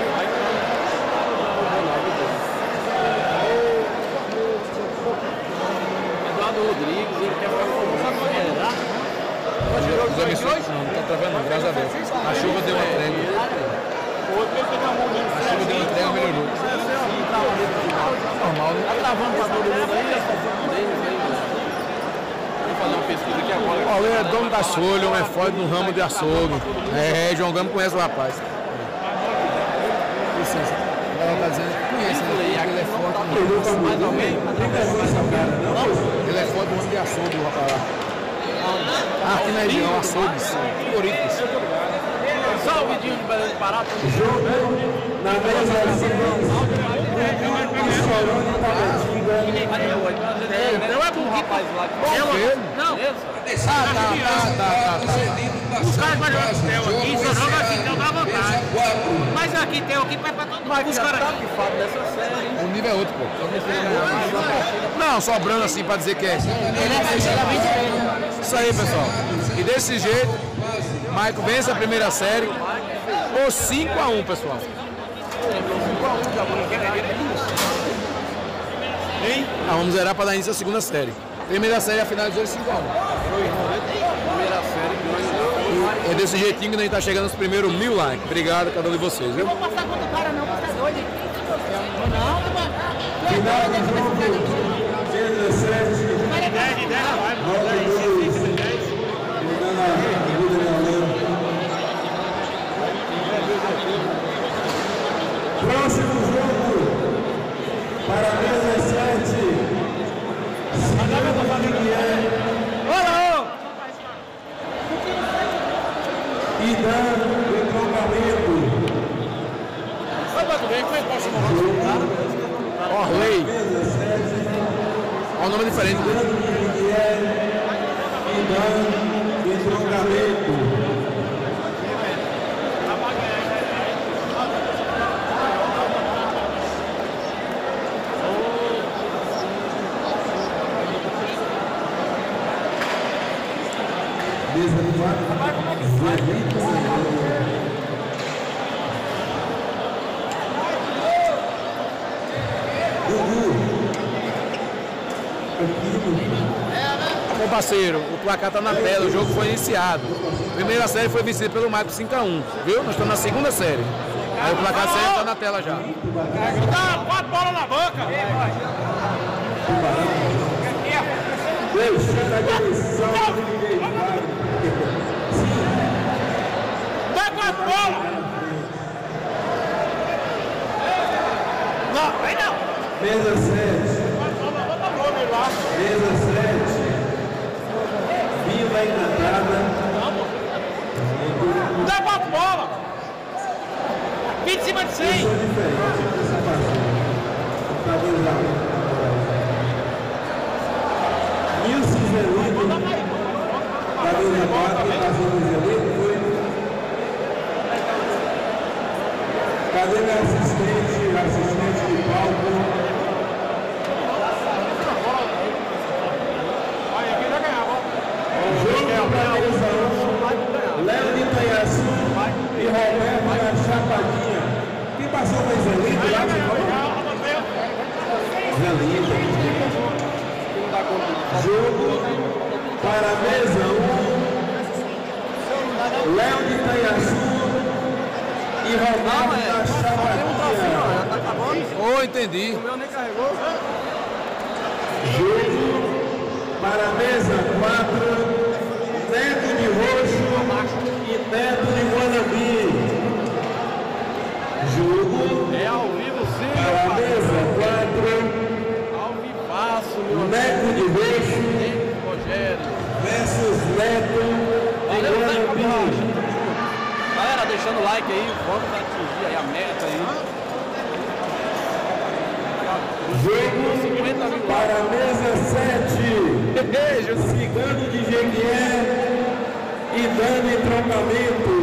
Eduardo Rodrigues, ele quer ficar com o Os absurdos não, não tá travando, graças a Deus. A chuva deu uma trégua. A chuva deu uma trégua, melhorou. Normal, né? Tá travando pra todo mundo aí, essa foto deles aí, vamos fazer uma pesquisa aqui agora. O Paulo é dono das folhas, um é forte no ramo de açougue. É, João Gama conhece o rapaz. Licença. Ela tá dizendo que conhece, né? Ele é forte no ramo de açougue. Mais alguém? Ele é forte no ramo de açougue, o rapaz lá. Ah, aqui na região, açougues, frigoríficos. Salve, Dinho de Belém do Pará. Jogo na mesa seis. Estourando em Tabatinga. Então é bom, rapaz lá. Não. Ah, tá, tá, tá, tá. Os caras vão jogar Quintel aqui, só joga Quintel dá vantagem. Mas a Quintel aqui vai pra todo mundo. Os caras aqui. O nível é outro, pô. Não, sobrando assim pra dizer que é. Ele é Isso aí, pessoal. E desse jeito, Maico vence a primeira série por cinco a um, pessoal. Ah, vamos zerar para dar início à segunda série. Primeira série a finalizou em cinco a um. Primeira série E é desse jeitinho que a gente tá chegando nos primeiros mil likes. Obrigado a cada um de vocês, viu? Não vou passar contra o cara não, você é doido. Não, mano. Final do jogo. dezessete. Próximo jogo para dezessete. E dando o entroncamento. Orley. Olha o nome diferente. E dando o entroncamento. Bom, parceiro, o placar tá na tela, o jogo foi iniciado. A primeira série foi vencida pelo Maico cinco a um, viu? Nós estamos na segunda série. Aí o placar sério tá na tela já. Dá quatro bolas na boca. Deixa na direção. Não, vem não. Mesa sete. Mesa sete. Vila Encantada. Dá pra bola. vinte em cima de cem. Pessoa diferente dessa partida. Camisa Nilson Zelito. Camisa quatro, passou do Zelito, foi. Cadê meu assistente? Assistente de palco. Jogo para mesa um. Léo de Itanhaçu e Roberto da Chapadinha. Quem passou foi Zelito lá? Zelito. Jogo para a mesa um. Léo de Itanhaçu e Roberto da Chapadinha. Oh, entendi. O meu nem carregou. Jogo para a mesa quatro. Neto de Roxo e Neto de Guanabi. Jogo É ao vivo, sim, para a meu pai. mesa quatro. Ao vivaço, meu Neto de Roxo amigo Rogério. versus Neto de Valeu, Neto Guanabi. Borracha. Galera, deixando o like aí, vamos atingir aí a meta aí. Jogo para a mesa sete. Cigano de Jequié e dando entroncamento.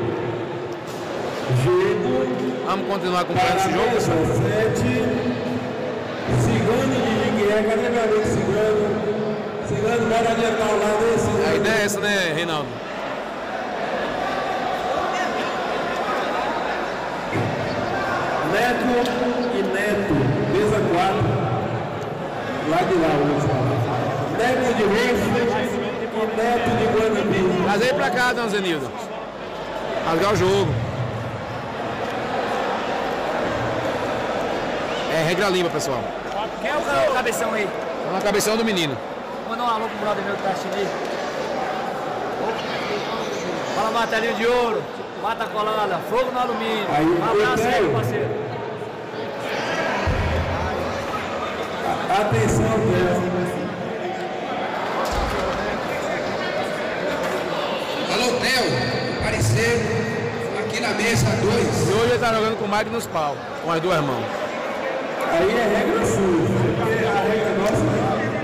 Jogo Vamos continuar para acompanhando a esse jogo, mesa pessoal? sete. Cigano de Jequié. Cadê meu amigo Cigano? Cigano, bora adiantar o lado aí, A Cigano. ideia é essa, né, Reinaldo? Neto e Neto, mesa quatro. Lá de lá, o último. Neto de Roxo e Neto de Guanabi. Traz aí pra cá, Dona Zenilda. Rasgar o jogo. É regra limpa, pessoal. Quem é o cabeção aí? Tá na cabeção do menino. Manda um alô pro brother meu que tá assistindo aí. Fala, martelinho de ouro. Mata colada, fogo no alumínio. Aí, Um abraço aí, Pedro. parceiro. Atenção, Deus. Alô, Theo, apareceu aqui na mesa dois. E hoje ele tá jogando com o Mike nos pau, com as duas mãos. Aí é regra sua, porque a regra nossa é.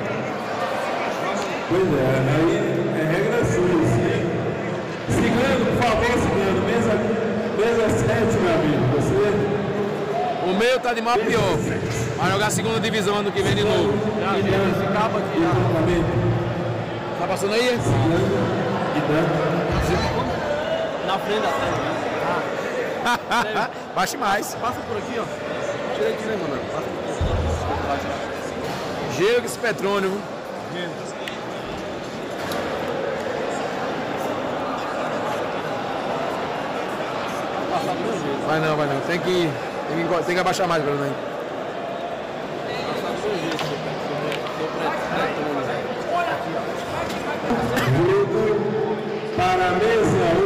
Pois é, aí é regra sua, sim. Cigano, por favor, Cigano, mesa, mesa sete, meu amigo. Você. O meu tá de mal a pior. Vai jogar a segunda divisão ano que vem de novo. Esse cabo aqui, já. Tá passando aí? Na frente da frente. Baixe mais. Passa por aqui, ó. Tira aqui, né, mano? Passa por aqui. Gênesis Petrônio. Passar por aqui. Vai não, vai não. Tem que, tem que, tem que abaixar mais, Bruno. Passar por aqui. Jogo para a mesa um.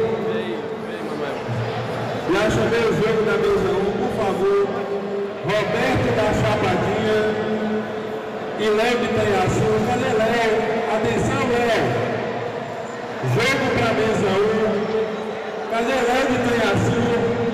Já chamei o jogo da mesa um, por favor. Roberto da Chapadinha e Léo de Itanhaçu. Cadê Léo? Atenção, Léo. Jogo para a mesa um. Cadê Léo de Itanhaçu?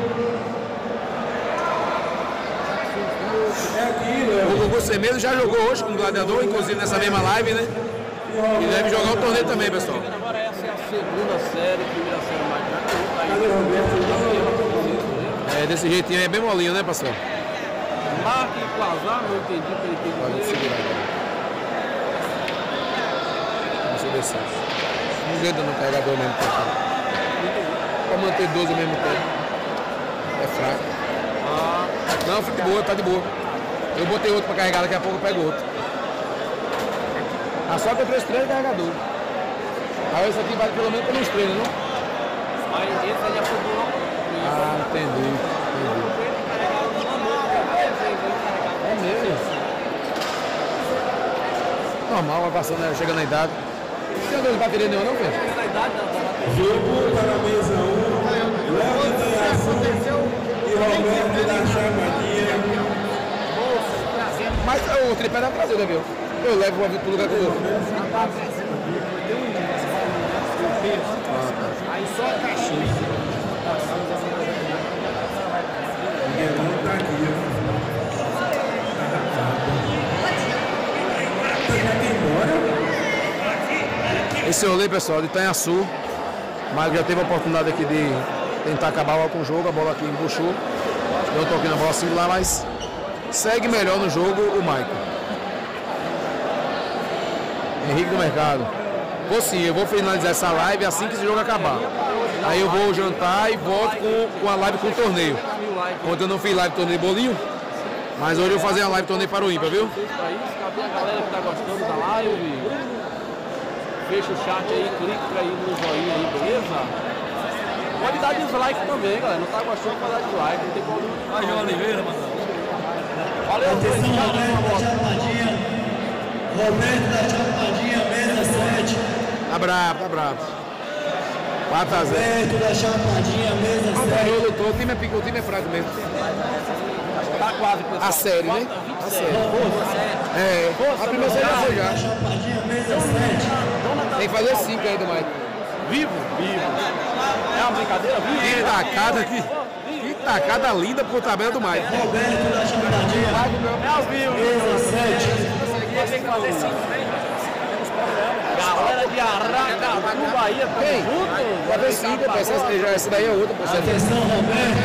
É aqui, Léo. O Gugu Semedo já jogou hoje com o Gladiador, inclusive nessa mesma live, né? E deve jogar o torneio também, pessoal. Agora essa é a segunda série, primeira série mais grande. Cadê o Roberto? É, desse jeitinho aí é bem molinho, né, pastor? Marque com azar, eu entendi que ele tem que Pode dizer. segurar agora. Deixa eu descer. Um dedo no carregador mesmo. Pra manter doze ao mesmo tempo. É fraco. Ah, Não, fica de boa, tá de boa. Eu botei outro pra carregar, daqui a pouco eu pego outro. A sorte é três três carregadores. Aí esse aqui vale pelo menos pelos três, não? mas esse já foi bom. Ah, entendi. entendi. É mesmo? Normal, vai passando, né? Chega na idade. Não tem dor de bateria nenhuma, não, velho? Na idade da Jogo para a mesa um. E Roberto da Chapadinha. Mas o tripé dá prazer, viu? Eu levo o avião pro lugar que eu vou. Aí só a caixinha. O Guilherme tá aqui, ó. Esse rolê, pessoal, de Itanhaçu. Mas já teve a oportunidade aqui de tentar acabar com o jogo. A bola aqui embuchou. Eu toquei na bola singular, mas segue melhor no jogo o Maicon. Henrique do Mercado. Vou sim, eu vou finalizar essa live assim que esse jogo acabar. Aí eu vou jantar e volto com, com a live com o torneio. Ontem eu não fiz live torneio bolinho, mas hoje eu vou fazer a live torneio para o ímpar, viu? Cadê a galera que tá gostando da live? Fecha o chat aí, clica aí no joinha aí, beleza? Pode dar dislike também, galera. Não tá gostando, pode dar dislike, não tem problema. Vai, João Oliveira, mano. Valeu, Atenção, Roberto da Chapadinha. Roberto da Chapadinha, mesa sete. Tá bravo, tá bravo. quatro a zero. Roberto da Chapadinha, mesa sete. O time é pico, o time é fraco mesmo. tá quase, pessoal. A série, né? A série. É, a primeira série já foi já. Chapadinha, mesa sete. Tem que fazer cinco ainda, Maicon. Vivo? Vivo. É uma brincadeira? Vivo. Que tacada aqui. Que tacada linda por tabela do Maicon. Roberto da Chapadinha. É ao vivo. Mesa sete. Tem que fazer cinco, né? Galera de Aracaju, Bahia, tamo Quem? junto. Vai ver cinco, pô. Essa, já, essa daí é outra, pô. Essa Atenção, Roberto.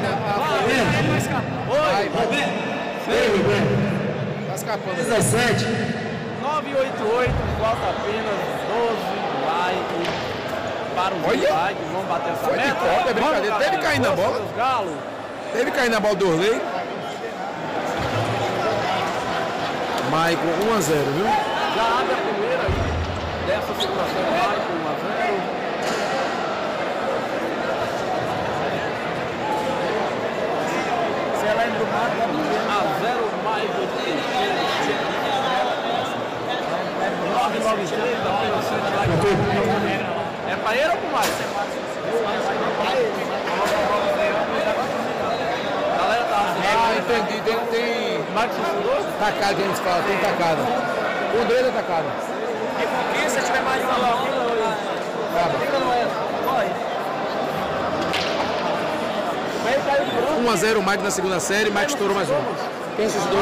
Vai, vai. Roberto. Ei, Roberto. Tá escapando. Mesa sete. nove oito oito, falta apenas doze likes para os Olha. likes. Vamos bater essa Foi de meta. copa, é brincadeira. Vamos, Teve galera. caindo na Força, bola. meus galos. Teve cair na bola do Orley. Maicon, um a zero, viu? Já abre a primeira aí dessa situação. Maicon, um a zero. Você lembra do Mato? a zero, Maicon. nove nove três, é pra ele ou pro Maicon? Galera, tá Ah, entendi. Tem, tem Maicon estudou? tacada que a gente fala, tem tacada. O André da tacada. E por que se tiver mais uma lá? um a zero o Mike na segunda série, Mike estourou mais um. Quem se estudou? Ô,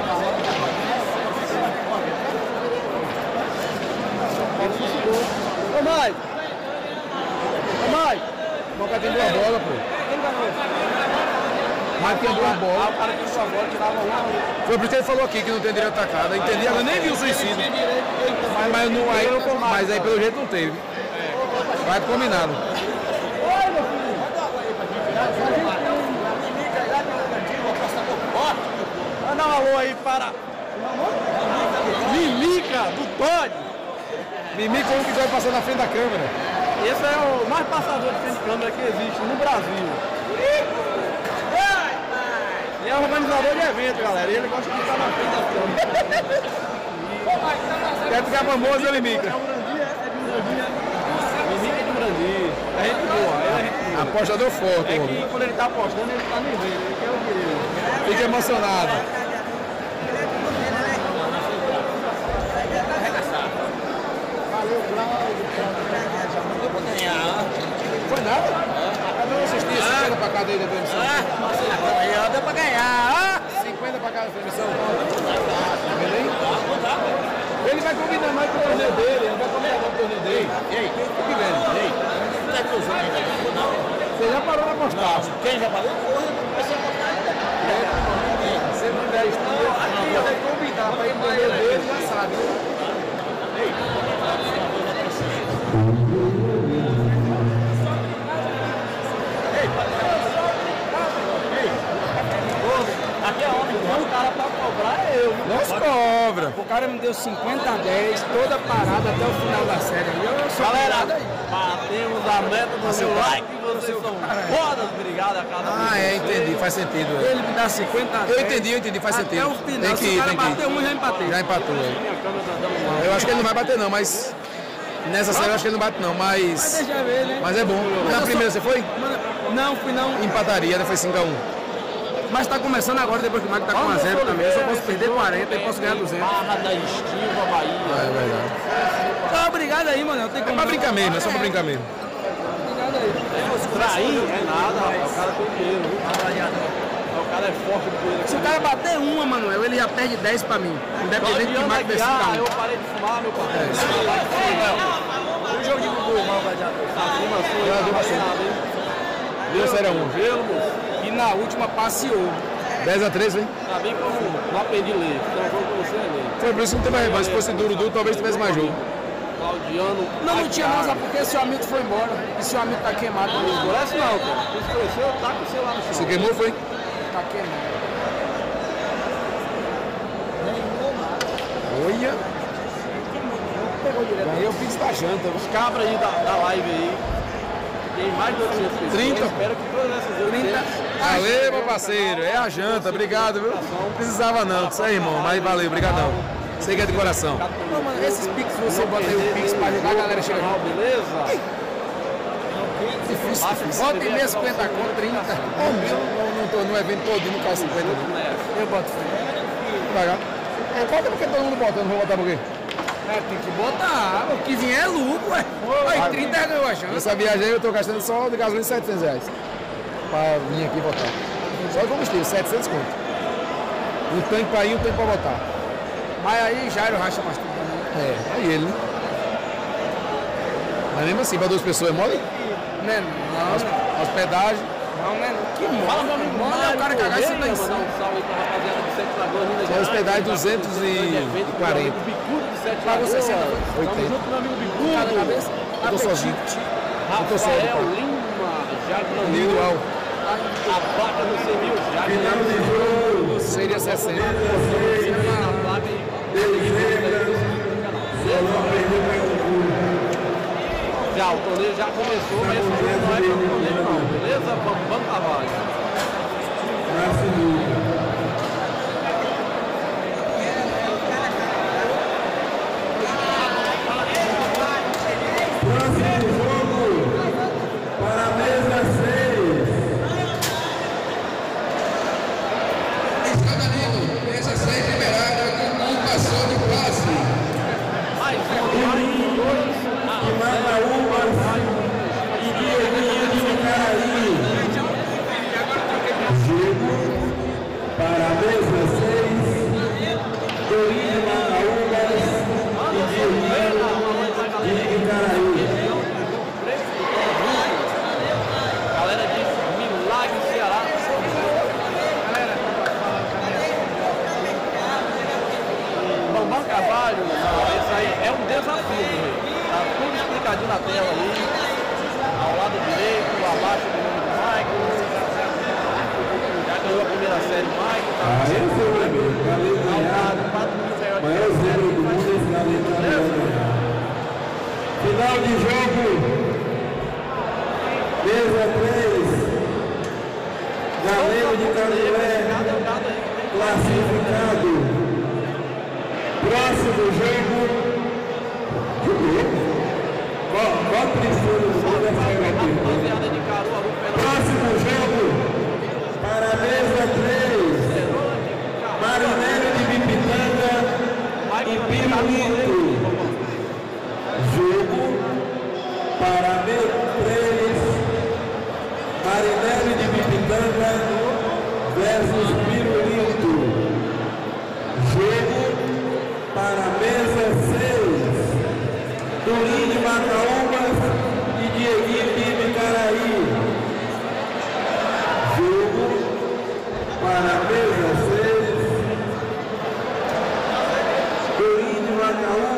Maicon! Ô, Maicon! O cara tem duas bolas, pô. Quem ganhou? Mike tem duas Ah, bolas. o cara que sua bola tirava uma. Foi por isso que ele falou aqui que não tem direito à tacada. Entendi, ela nem viu o suicídio. Mas, mas, não, aí, mas aí pelo jeito não teve. Vai combinado. Manda um alô aí para Mimica do Todd. Mimi como que vai passar na frente da câmera. Esse é o mais passador de frente de câmera que existe no Brasil. Ele é organizador de evento, galera. E ele gosta de estar na frente da câmera. Quer ficar famoso, né, Mimica? Mimica de Brandi. É gente boa, ele é gente boa. Apostador forte, É homem. que quando ele tá apostando, ele tá nem vendo. Ele quer o dinheiro. Fica emocionado. Foi nada? Cadê eu assisti cinquenta pra cada aí da transmissão? Deu pra ganhar, cinquenta pra cada transmissão. Ele vai combinar mais com o torneio dele, ele vai combinar com o torneio dele. E aí? O que vem? E aí? Você já parou na apostar? Quem já parou? Se não der estilo, aqui vai convidar para ir pro torneio dele, já sabe. Aqui é homem, o cara pra cobrar é eu. Não se cobra. O cara me deu cinquenta a dez, toda parada até o final da série. Eu sou Galera, aí. batemos a meta do seu like. Vocês são fodas. Obrigado a cada um. Ah, é, entendi, faz sentido. É. Ele me dá cinquenta a dez. Eu entendi, eu entendi, faz sentido. Até o final. Tem que Se ir, o cara tem que ir. bater um, já empatei. Já empatou, é. Minha câmera tá dando uma. Eu acho que ele não vai bater não, mas Nessa série eu acho que ele não bate não, mas... Mas deixa ver, né? Mas é bom. Na primeira você foi? Não, fui não. Empataria, né? Foi cinco a um. Mas tá começando agora, depois que o Marco tá com um a zero também. Eu só posso perder quarenta e posso ganhar duzentos. Barra da Estiva, Bahia. É verdade. Tá, obrigado aí, mano. Tem É como pra brincar mesmo, é só pra brincar mesmo. Obrigado aí. Trair é nada, rapaz. O cara tem dinheiro, viu? O cara é forte do dinheiro. Se o cara bater uma, Manuel, ele já perde dez pra mim. Independente de mais que Ah, eu parei de fumar, meu pai. É, o jogo de Gugu, mal gladiador. A prima sua, Já deu não bastante. nada, hein? Deu série um. Gelo, moço. E na última passeou. dez a três, hein? Tá bem que eu não aprendi a ler. Então, vou com você a ler. Foi por isso que não tem mais revanche. Se fosse duro, duro, talvez tivesse mais jogo. Claudiano. Não, não tinha não, sabe por quê? Seu amigo foi embora. E seu amigo tá queimado. Não escurece não, cara. Se escureceu, tá com o celular no chão. Você queimou, foi? Tá queimado. Olha. Pegou direto. Ganhei o Pix da janta. Os cabras aí da, da live aí. Tem mais de oitocentas pessoas. trinta. Eu espero que todas essas oitocentas... Valeu, meu parceiro. É a janta. Obrigado, viu? Não precisava não. Isso aí, irmão. Mas valeu. Obrigadão. Sei que é de coração. Não, mano, esses Pix, você bota aí o Pix pra jogar, a galera chega junto. Beleza? Difícil, difícil. Bota em meia cinquenta conto, trinta. Não, não tô no evento todo, não cai cinquenta. Eu boto fé. Pagar. É, bota porque todo mundo bota. Eu não vou botar por quê? É, tem que botar. O que vier é lucro, ué. Aí, trinta é ganhou a chance. Nessa viagem aí eu tô gastando só de gasolina setecentos reais. Pra vir aqui botar. Só de combustível, setecentos conto. Um tanque pra ir e um tanque pra botar. Mas aí Jairo racha mais tudo também. É, aí ele, né? Mas mesmo assim, pra duas pessoas é mole? Né? Não, não. Hospedagem. Não, né? Que mole. Fala, meu amigo. Mole é o cara cagar isso daí. Mandar um salve aí pra rapaziada do Sete Lagoas, Minas Só Gerais. hospedagem duzentos e quarenta. Bicudo do Sete Paga Lagoas. sessenta. Tamo oitenta. junto, meu amigo Cada Bicudo. cabeça. Eu tô sozinho. Eu tô sozinho, Rafael pai. Lima, Jagrão. Individual. A placa do cem mil, Jagrão. Seria sessenta. A placa aí. Já, o torneio já começou, mas esse jogo não é para o torneio não, beleza? Vamos, vamos Carvalho. Próximo jogo para a mesa seis. Está Danilo, mesa seis liberada, Gugu passou de classe. Mais um, mais dois. E Manaúbas e Dieguinho de Icaraí. Jogo para a mesa seis. Dorinho de Manaúbas e Dieguinho de Icaraí. Galera de Milagre, Ceará. Bambam Carvalho, esse aí é um desafio, meu. Tá tudo explicadinho na tela ali. Ao lado direito, abaixo do nome do Michael. Já ganhou a primeira série do Michael. Tá Ah, eu sou o amigo. Valeu, ao ganhar. lado, quatro mil reais de Maior zero do mundo, esse galera vai ganhar. Final de jogo. Mesa três. Galego de Candelé. Classificado. Próximo jogo. Qual, qual tristeza do mundo é sair aqui? rapaziada de Caruaru, Próximo jogo. Para a mesa três. Marinheiro de Bipitanga e Pirulito. Jogo para a mesa três. Marinheiro de Bipitanga versus Pirulito. Jogo para a mesa seis. Durinho de Macaúbas e Dieguinho de Icaraí. Jogo para a mesa seis. Durinho de Macaúbas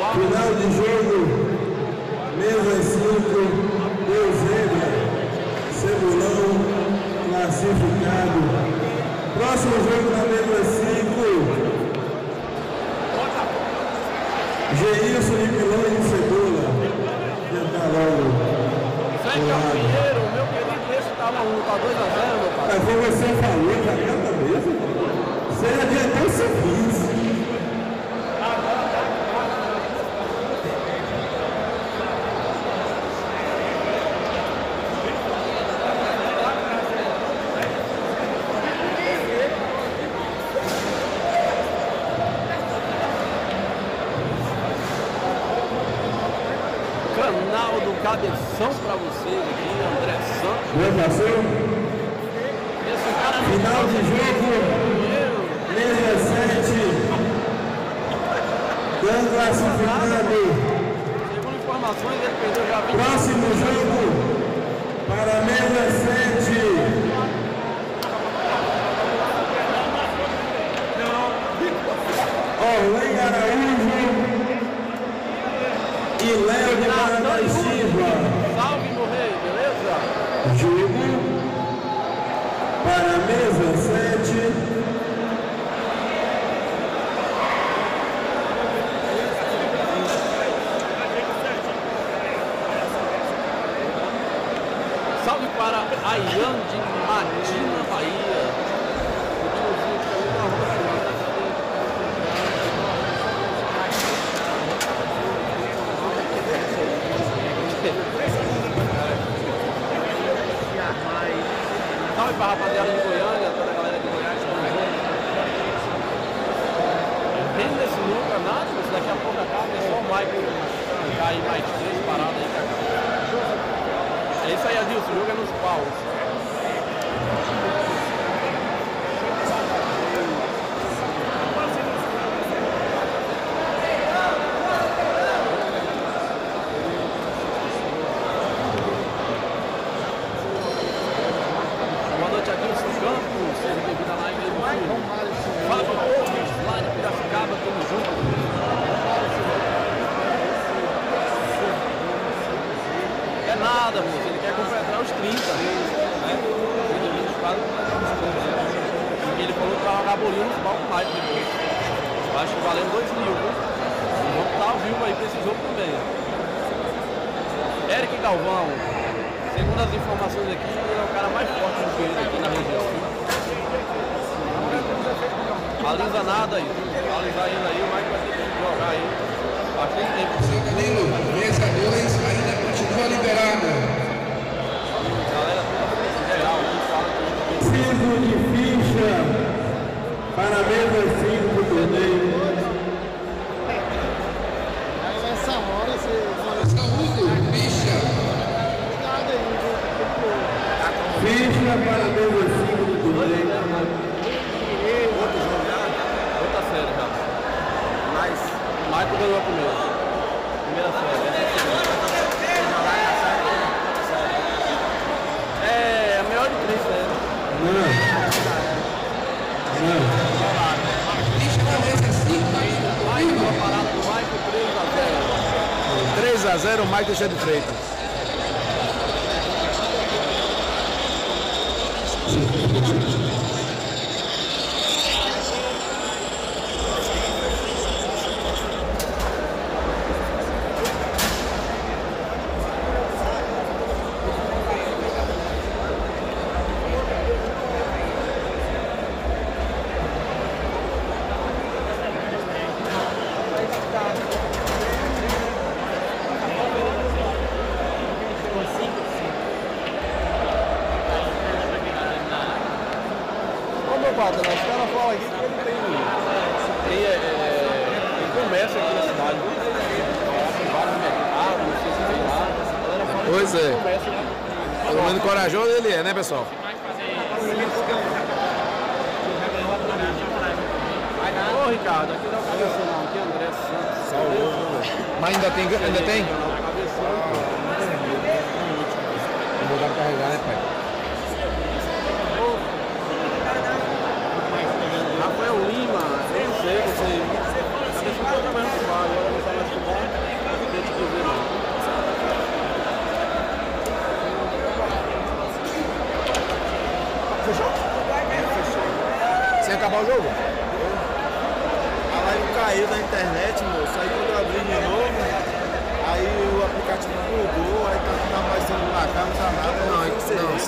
Final de jogo, mesa cinco, Eusébia, Cebulão, classificado. Próximo jogo na mesa cinco, Geilson de Pilão e Cebola. Tentar logo. Zé Pinheiro, meu querido, esse tava um, tá dois a zero, meu pai. Mas foi você que falou, já canta mesmo? Você adiantou o serviço. Canal do Cabeção pra vocês aqui, André Santos. Boa, parceiro. Esse cara não Final de jogo, mesa sete, dando classificado. Segundo informações, ele perdeu já vinte. Próximo jogo, para a mesa sete. Orlém Araújo e Léo de Maranhão Silva. Salve, meu rei, beleza? Jogo para a mesa sete. Salve para Ayan de Matina, Bahia. Salve para a rapaziada de Goiânia, toda a galera de Goiás. Vendo esse nunca nada, mas daqui a pouco acaba, é só o Michael cair mais três paradas aí que acaba. É isso aí, Adilson, o jogo é nos paus. Boa noite, Adilson Campos, seja bem-vindo à live aí do Sul. Fala para todos, lá de Piracicaba, tamo junto. É nada, moço, ele quer completar os trinta, né? E ele falou que vai jogar bolinho nos palcos mais depois. Eu acho que valendo dois mil, viu? E vamos estar ao vivo aí pra esse jogo também. Eric Galvão, segundo as informações aqui, é o cara mais forte do peito aqui na região. Alisa nada aí, alisa ainda aí, o Mike vai ter que jogar aí. Bastante tempo. Seu Danilo, mesa dois ainda continua liberada. Galera, tudo geral, aqui fala que Preciso de ficha para a mesa cinco do torneio. Nessa hora você. Saúde, bicha. Nada aí, Ficha para a mesa cinco do torneio. outra série já. Mas o Michael ganhou a primeira. Primeira série. É a melhor de três séries. Não. Não. Bicha na mesa cinco. Michael, uma parada do Michael, três a zero. três a zero, o Mike deixa de Freitas. Ô meu patrão, os caras falam aqui que ele tem, tem, é, tem comércio aqui na cidade. Tem vários mercados, não sei se tem lá. A galera fala que Pois tem é. comércio aqui. Pelo menos corajoso ele é, né, pessoal? Ô Ricardo, aqui não é o cabeção não, aqui é André Santos. Mas ainda tem? Ainda tem? Cabeção. Vou dar pra carregar, né, pai? Rafael Lima, eu não sei, você. Cabeção tá trabalhando com o bar, agora não tá mais com o bar.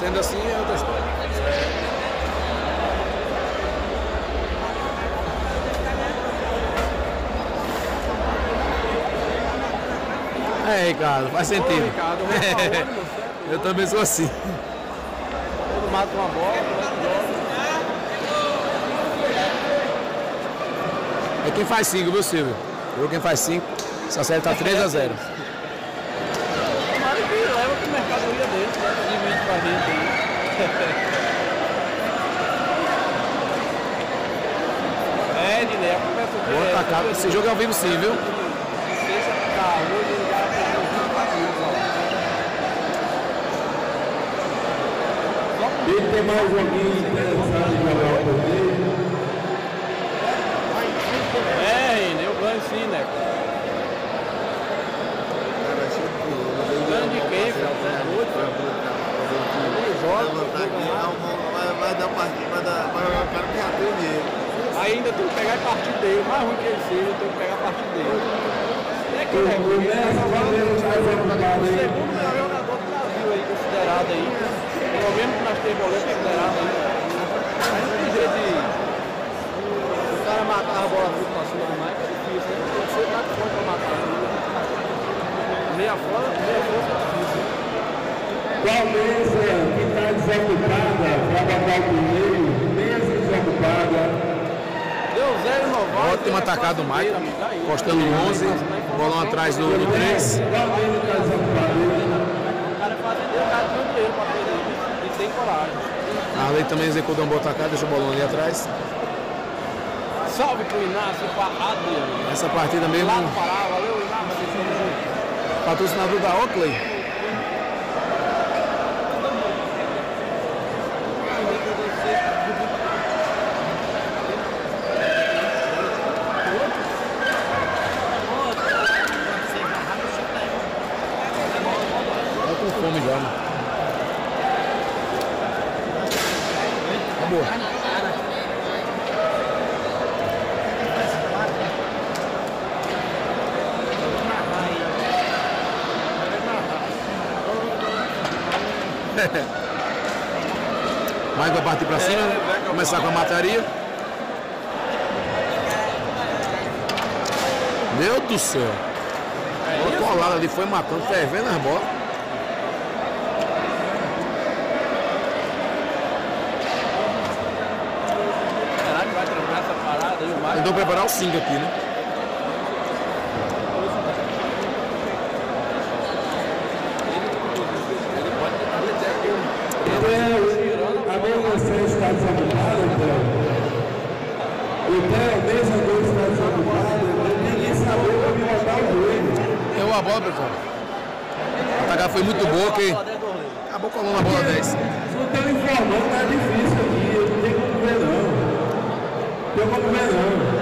Sendo assim, é outra história. É, Ricardo, faz sentido. Ô, Ricardo, eu, eu também sou assim. Todo mata uma bola, é quem faz cinco, viu, Silvio? Eu quem faz cinco. Essa série tá três a zero. Tomara que leva pro mercadoria dele, né? De vinte pra gente aí. É, Diné, começa o Boa tacada. Esse jogo é ao vivo sim, viu? E tem mais alguém interessado em jogar o torneio? É, René, eu ganho sim, né? Ganho de quem, cara? Vai dar partida, vai dar o cara que já tem dinheiro. Ainda tem que pegar a partir dele, mais ruim que ele seja, eu tenho que pegar a partir dele. É que, né? O segundo melhor jogador do Brasil aí, considerado aí. Pelo menos que nós temos goleiro considerado aí. Mas não tem jeito de o cara matar a bola muito pra cima do Mike, é difícil, né? Tem que ser mais forte pra matar. Meia fora, meia força é difícil. Qual mesa que está desocupada para botar o torneio? Mesa desocupada. Deu zero novado. Ótima atacada do Michael, postando o onze, bolão atrás do, do três. Qual mesa está desocupada? O cara faz o cara tem dinheiro para perder e tem coragem. A Lei também executa uma boa atacada, deixa o bolão ali atrás. Salve pro Inácio Adriano. Essa partida mesmo. Lá no Pará, valeu Inácio. Patrocinador da Oakley. Fome já, né? Acabou. Mike vai partir pra cima, é, começar com a mataria. Meu Deus do céu. É bola colada ali, foi matando, fervendo as bolas. Tentou preparar o cinco aqui, né? A mesa está desocupada, então. Então, a mesa dois está desocupada. Ninguém sabia para me botar o joelho. Errou a bola, pessoal. A atacada foi muito boa, que acabou colando a bola dez. Não estou informando, tá difícil aqui. Eu não tenho como ver, não. Tem como ver não.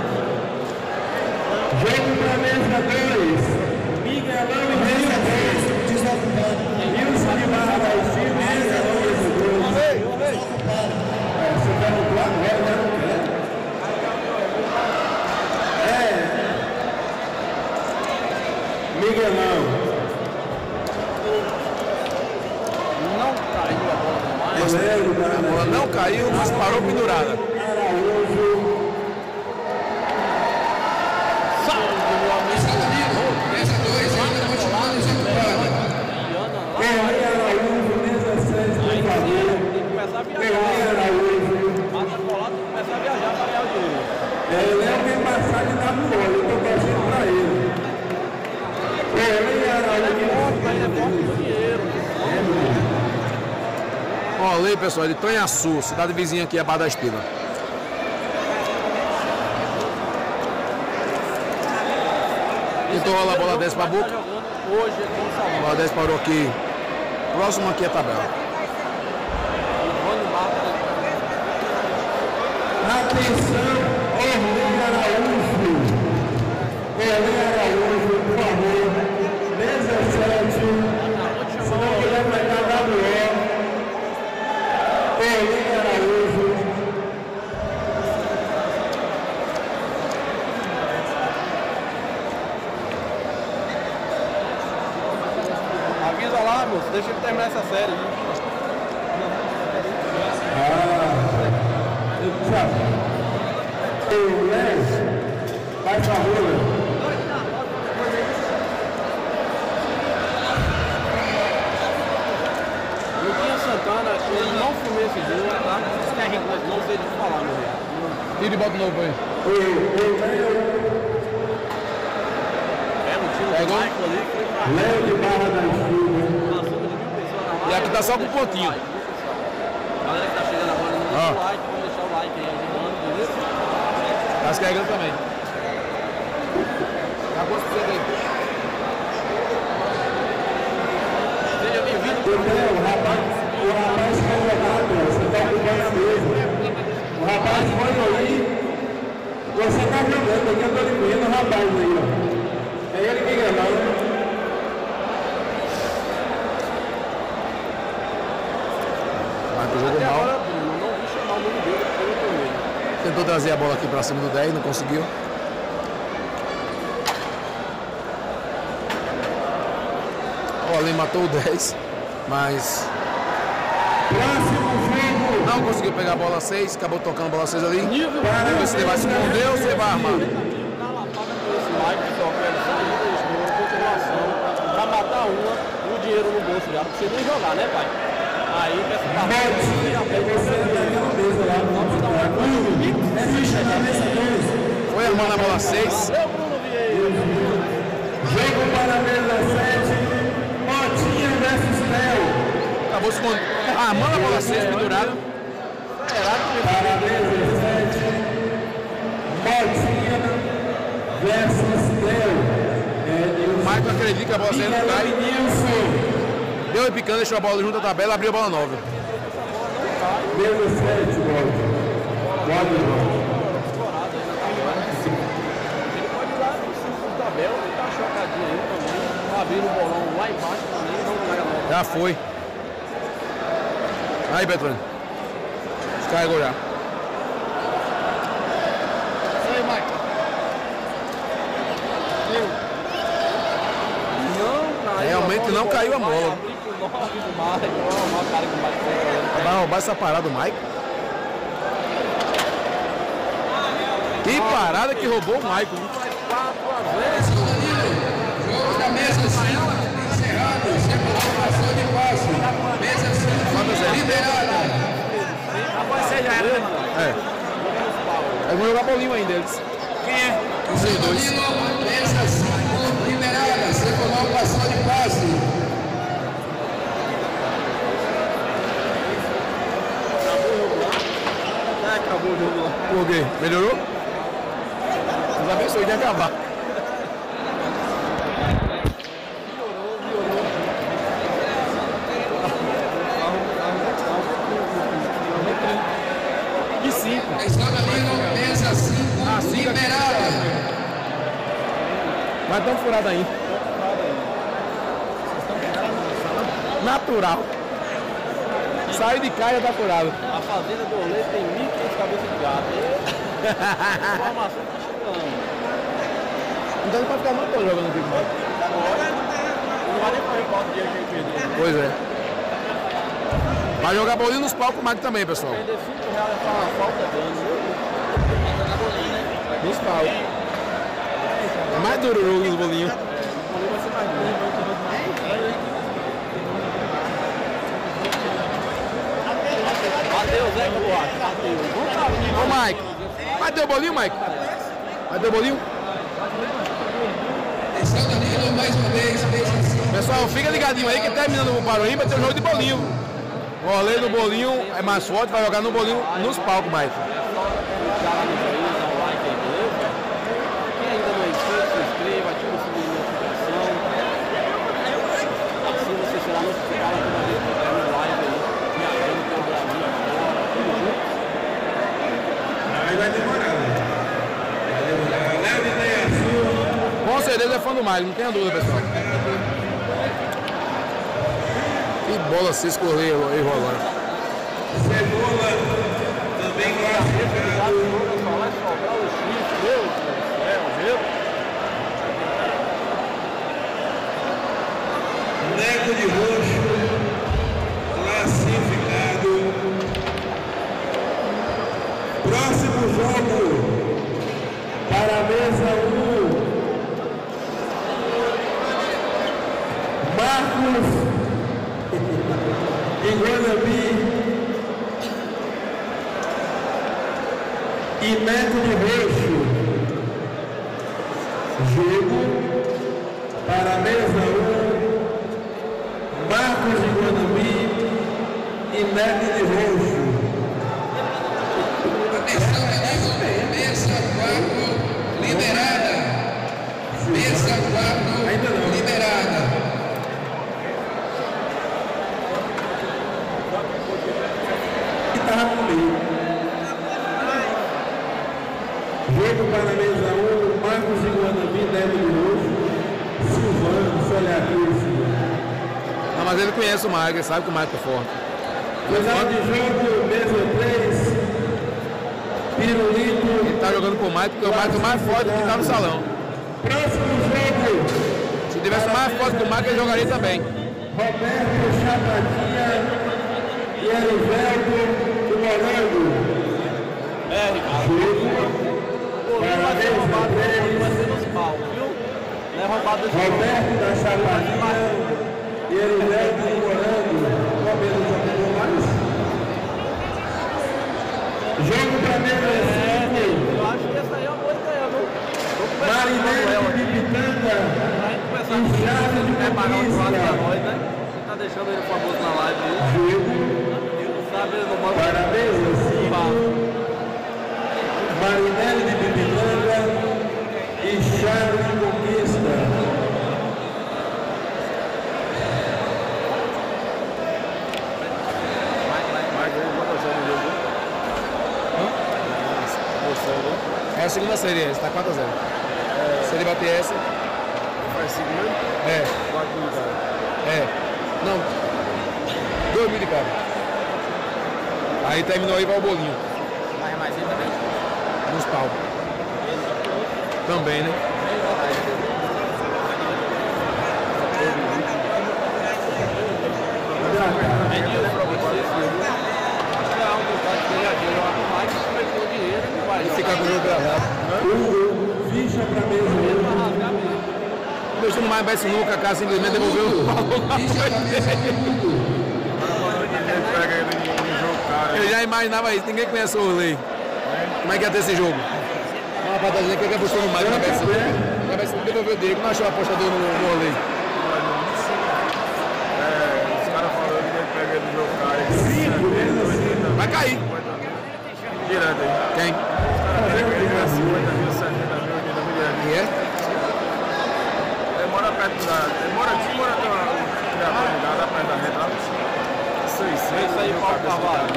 Jogo para mesa dois. Miguelão e mesa dois. Desocupado. Wilson de Barra da Estima, Miguelão e mesa dois. Desocupado. Você quer no plano? Agora já não quer. É. Miguelão. Não caiu a bola no mar. A bola não caiu, mas parou pendurada. Ele é alguém passar de dar no olho, eu estou torcendo para ele. Ele é Ó, Lei, pessoal, de Tanhaçu, cidade vizinha aqui, abaixo da Estiva. Tentou rolar a bola dez para a boca. A bola dez parou aqui. Próximo aqui é a tabela. Atenção, Orlando Araújo. Orlando Araújo, por favor. dezessete. Se não quiser pegar W O. Orlando Araújo. Avisa lá, moço. Deixa ele terminar essa série. Né? O Léo, vai pra rua. Santana, ele não fumei esse dia, tá? Não sei de falar, meu irmão. Tira e bota novo aí. Pega o tiro do Michael ali. Léo de Barra da Chuva. E aqui tá só com pontinho. Galera que tá chegando agora, não deixa o like, vamos deixar o like aí ajudando, beleza? Tá se carregando também. Tá quantos por cento aí? Seja bem-vindo. O rapaz, o rapaz foi jogado, você tá acompanhando mesmo. O rapaz foi aí, você tá jogando, aqui eu tô lembrando o rapaz aí, ó. É ele que gravou. Mas jogou Até mal. agora, Bruno, não vi chamar o nome dele pelo primeiro. Tentou trazer a bola aqui pra cima do dez, não conseguiu. O Além matou o dez, mas não conseguiu pegar a bola seis, acabou tocando a bola seis ali. Vamos ver se ele vai se esconder ou se ele vai armar. Na lapada com esse like, pessoal, que é só uma continuação, pra matar uma, o dinheiro no bolso já, não precisa nem jogar, né, pai? Aí, peça pra Foi armando a bola seis. Valeu, Bruno Vieira. Jogo para a mesa sete, Motinha versus Léo. Acabou se escondendo. Armando a bola seis, pendurado. Para a mesa sete, Motinha versus Léo. O Michael acredita que a bola seis não cai. Deu e picando, deixou a bola junto à tabela, abriu a bola nove. Mesa sete, Motinha. Ele pode ir lá no centro do tabela, ele tá chocadinho aí também. Abrindo o bolão lá embaixo também, não pega logo. Já foi. Aí, Betônio. Descarregou já. Isso aí, Mike. Não caiu. Realmente não caiu a bola. Vai abrir pro nove do Mike. Olha o cara que o Mike tem. Vai roubar essa parada do Mike. Que parada que roubou o Michael. quatro a zero. Jogo da mesa cinco, encerrado, sem colocação de passe. Mesa cinco, liberada. Rapaz, você já era, né, mano? É. Aí vão jogar bolinho ainda eles. Quem é? Vocês dois. Mesa cinco, liberada, sem colocação de passe. Acabou o jogo lá. Por quê? Melhorou? Deus abençoe de acabar. De cinco. Examinando mesa cinco, Ah, cinco. liberada. Mas tão furado ainda. Natural. Sai de cá e já tá furado. A fazenda do Olê tem mil e quinhentas cabeças de gato. A informação tá chegando. Então ele pode ficar muito tempo jogando aqui. Não vai nem correr qual dia que ele perdeu. Pois é. Vai jogar bolinho nos palcos, Mike também, pessoal. Perder cinco reais é uma falta dele. Nos palcos. É mais duro o jogo nos bolinhos. O Olê vai ser mais duro. Bateu, Zé, Boate. Bateu. Ô, Mike. Vai ter o bolinho, Mike? Vai ter o bolinho? Está Danilo mais uma vez, mesa cinco. Pessoal, fica ligadinho aí que terminando o Paroímba tem um jogo de bolinho. O rolê do bolinho é mais forte, vai jogar no bolinho nos palcos, Mike. Quem ainda não é inscrito, se inscreva, ativa o sininho de notificação. Assim você será notificado toda vez que tiver no live aí, viajando pelo Brasil agora, tudo junto. Aí vai demorar, né? Vai demorar. Léo de Deiaçu. Com certeza é fã do Mike, não tenha dúvida, pessoal. Que bola se escorreu errou agora. Cebola também classificado. Vai sobrar o chifre, meu Deus do céu, viu? Neco de roxo classificado. Próximo jogo para a mesa um. Marcos e Guanabi e Neto de Roxo. Jogo para a mesa um. Marcos de Guanabi e Neto de Roxo. Atenção, Edilson, mesa quatro liberada. Mesa quatro liberada. Que estava no meio. Jogo para a mesa um, Marcos de Guanabi, Neto de Roxo, Silvano, Soliacristo. Não, mas ele conhece o Mike, ele sabe que o Mike é forte. Final de jogo, mesa três. Pirulito. Ele tá jogando com o Mike, porque o Mike é o mais forte que tá no salão. Próximo jogo. Se tivesse mais forte que o Mike, ele jogaria também. Roberto Chapadinha e Erivelto do Morango. É, Ricardo. O Bolinho vai ser roubado, o Bolinho vai ser nos pau, viu? Não é roubado desse jogo. Roberto da Chapadinha e Erivelto do Morango. Qual menos já pegou mais? Jogo para mesa cinco. Eu acho que essa aí é uma boa ideia, viu? Marinete de Pitanga e Chave de Conquista. Você tá deixando ele famoso na live aí. Jogo Ele não sabe, ele não manda. para a mesa cinco. Marinete de Pitanga e Chave de Conquista. É a segunda série, essa, tá quatro a zero. É. Se ele bater essa. Faz segunda? É. quatro mil de cada. É. Não. dois mil de cada. Aí terminou aí, vai o bolinho. Vai mais ele também? Nos pau. Também, né? E ficar com o jogo gravado. Ficha para mesa um. Deixa no mais vai sinuca, a casa simplesmente devolveu o valor. Eu já imaginava isso, ninguém conhece o Orley. Como é que ia ter esse jogo? Uma patazinha que apostou no mais na B S N. Na B S N devolveu o Diego, não achou o apostador no, no Orley. Os caras falando que ele pega ele no jogo, cara. Vai cair. Direto aí. Quem? cinquenta mil, setenta mil, oitenta mil reais. E é? Ele mora perto da. Ele mora aqui, mora na comunidade, perto da reta. seiscentos. Isso aí, Paulo Carvalho.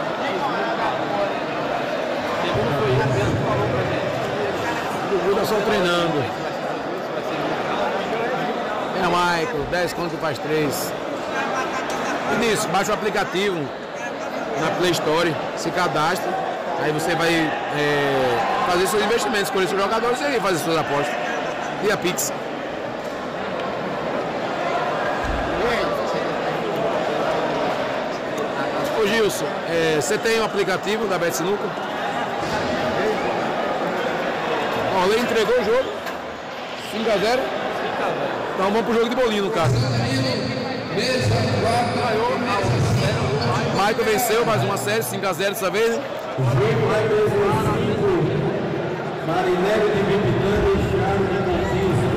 Segundo foi ele mesmo que falou pra gente. O Buda só treinando. É, Michael, dez conto que faz três. E nisso, baixa o aplicativo na Play Store, se cadastra, aí você vai é, fazer seus investimentos, escolher seus jogadores e fazer suas apostas. E a Pix. Ô Gilson, é, você tem um aplicativo da Bet Sinuca? Ó, ele entregou o jogo. cinco a zero. Então vamos pro jogo de bolinho no caso. Michael venceu mais uma série, cinco a zero dessa vez. Jogo para mesa cinco. Marinelli de Vipitanga e Chave de Conquista.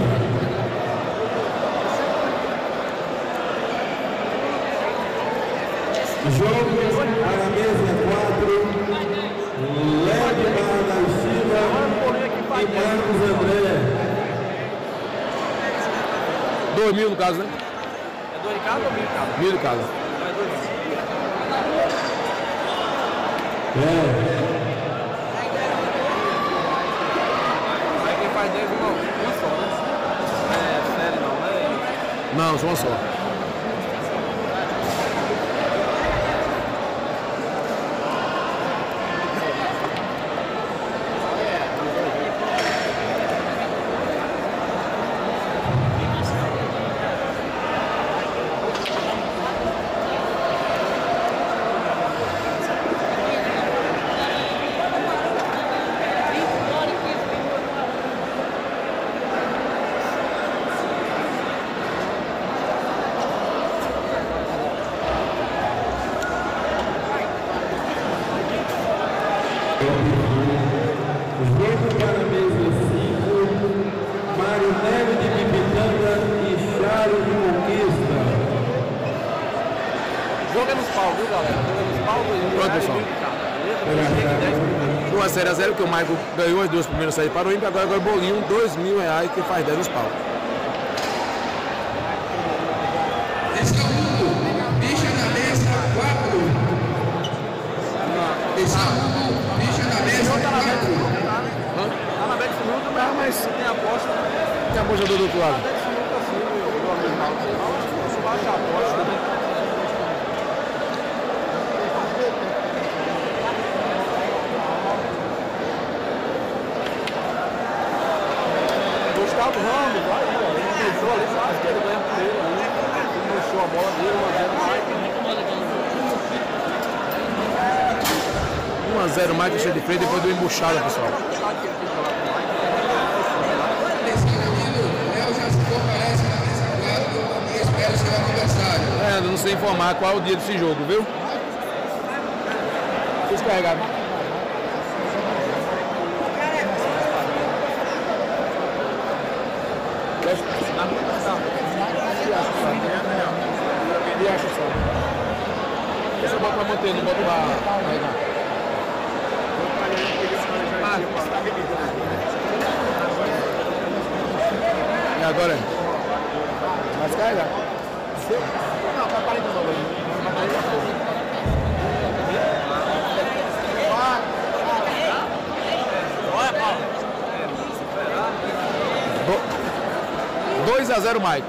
Jogo para a mesa quatro. Leve Barra da Silva e Marcos André. dois mil no caso, né? É do Ricardo ou mil, Ricardo? Mil no caso. É. Aí quem faz dez, uma, uma só, né? É série não, né? Não, só uma só. viu, galera? Pronto, pessoal. Uma série a zero que o Michael ganhou as duas primeiras séries para o ímpio, agora agora o bolinho, dois mil reais que faz dez nos pau. Esse é o Hugo, bicha da mesa quatro. Esse é o Hugo, bicha da mesa quatro. Tá na Bet Sinuca, mas, mas tem aposta. Tem a aposta do outro lado. Bet Sinuca assim, meu amigo. Você baixa a aposta, né? Gustavo Ramos, vai aí, ó. Ele puxou ali, quase que ele ganha por ele ali. Ele puxou a bola dele, um a zero um a zero Michael cheio de freio depois do embuchada, pessoal. É, eu não sei informar qual é o dia desse jogo, viu? Descarregado. Deixa eu botar pra manter, não boto pra carregar. E agora? Vai descarregar. Não, para quarenta dólares. Olha, Paulo. dois a zero, Michael.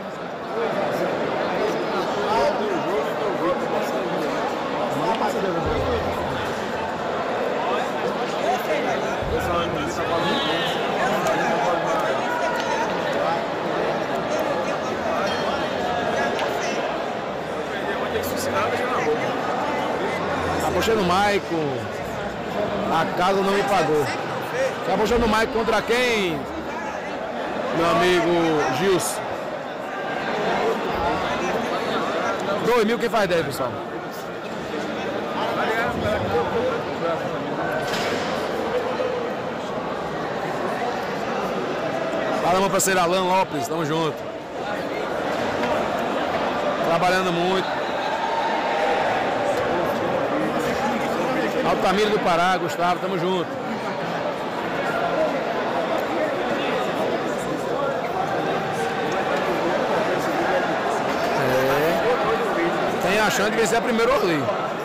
Apostei no Michael. A casa não me pagou. Você apostou no Michael contra quem? Meu amigo Gilson. dois mil, quem faz dez, pessoal? Fala, meu parceiro Alan Lopes, tamo junto. Trabalhando muito. Altamiro do Pará, Gustavo, tamo junto. Tem a chance de vencer a primeira Orly.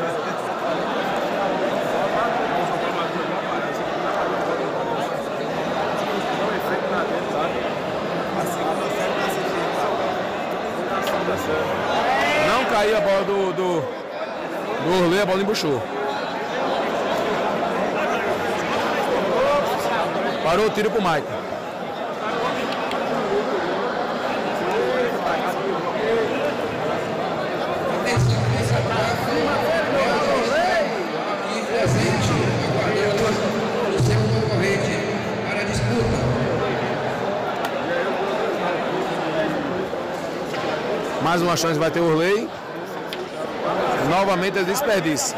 Não caiu a bola do, do, do Orly, a bola embuchou. Parou o tiro pro Michael. Mais uma chance vai ter o Orley. Novamente é desperdício.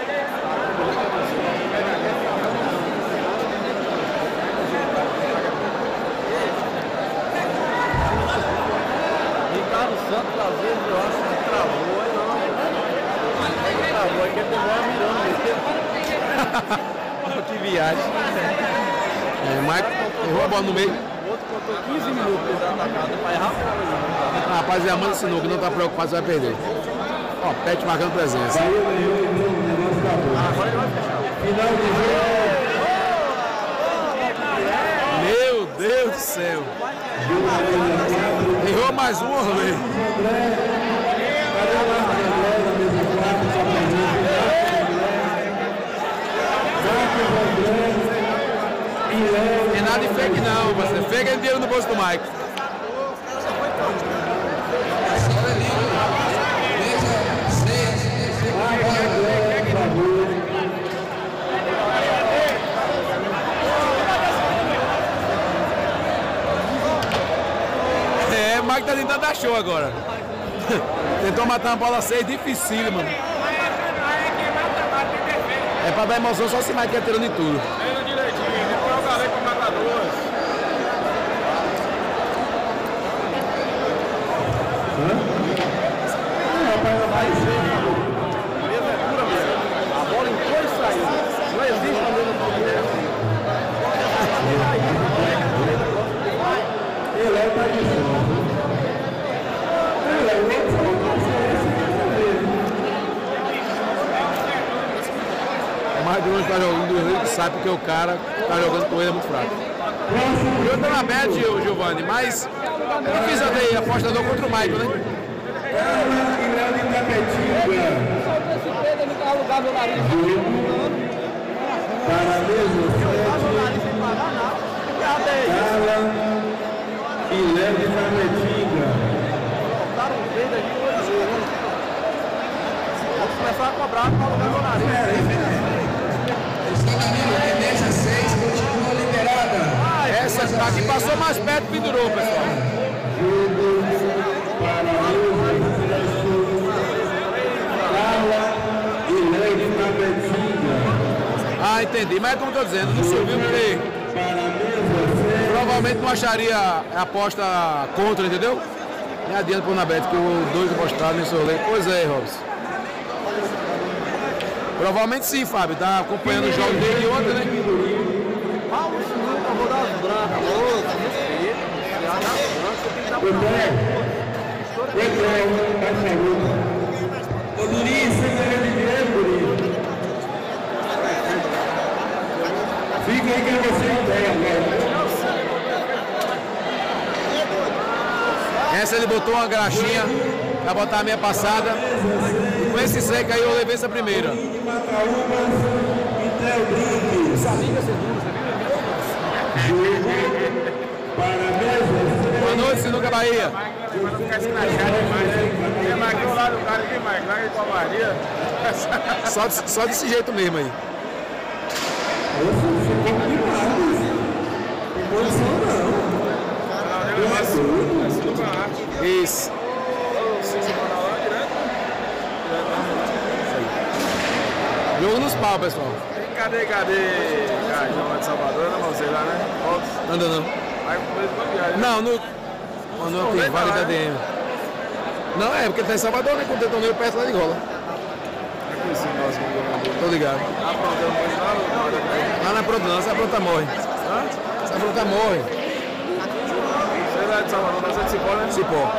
Ricardo Santos, às vezes, eu acho que travou, aí não. Ele travou, aí que ele demora mirando. Que viagem. É, o Michael errou a bola no meio. O outro contou quinze minutos para atacado, para errar. Rapaz, é a Amanda Sinuca, não tá preocupado se vai perder. Ó, Pet marcando presença. Agora ele vai fechar. Meu Deus do céu. Errou mais um Orley. É nada de fake não, você. Fake é dinheiro no bolso do Mike. É, o Mike tá tentando dar show agora. Tentou matar uma bola seis, dificílimo, mano. É pra dar emoção só se Mike atirando em tudo. Treina direitinho, depois eu galei pra matar duas. mais de onde está jogando do Rio que sabe porque o cara está jogando com ele é muito fraco. Eu estou na bet, Giovanni, mas eu não fiz até apostador contra o Michael, né? Para mesmo Carla e leve na Metinga. Vamos começar a cobrar para alugar meu nariz. Está Danilo, tendência seis, continua liberada. Essa aqui passou mais perto e pendurou, pessoal. Carla e leve na Metinga. Ah, entendi. Mas é como eu estou dizendo, não subiu porque provavelmente não acharia a aposta contra, entendeu? Nem adianta pôr na bet, que o dois apostaram nesse rolê. Pois é, Robson. Provavelmente sim, Fábio. Tá acompanhando o jogo dele ontem, né? Paulo, se nunca vou dar as brancas. Ô, Durinho, você ganha de dinheiro, Durinho. Fica aí que eu vou ser ideia, velho. Essa ele botou uma graxinha pra botar a minha passada. E com esse seca aí eu levei essa primeira. Boa noite, Sinuca Bahia. Mas não ficar escrachado demais, né? Tem mais aqui ao lado do cara, tem mais lá em Covardia. Só, só desse jeito mesmo aí. Isso. Jogo nos pau, pessoal. Cadê, cadê? Cajão lá de Salvador, não sei lá, né? Anda não. Aí começo da viagem. Não, no. Mano, tem vale da D M. Não, é porque tá em Salvador, né? Quando eu torneio perto lá de Gola. É conhecido nosso que Tô ligado. Lá não é pronto não, essa pronta morre. Hã? Essa pronta morre. Você é de Salvador, mas é de Cipó, né? Cipó.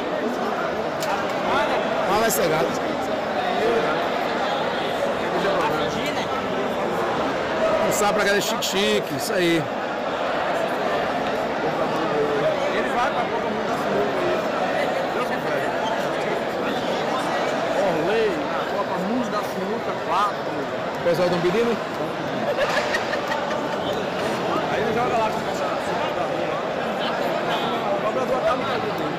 Lá vai ser gato. Um sapo pra galera chique-chique, isso aí. Ele vai pra Copa Mundo da Sinuca aí. Deus que faz. Orley, na Copa Mundo da Sinuca quatro. O pessoal estão pedindo? Aí ele joga lá com essa Sinuca da rua. O cobrador tá no caminho dele.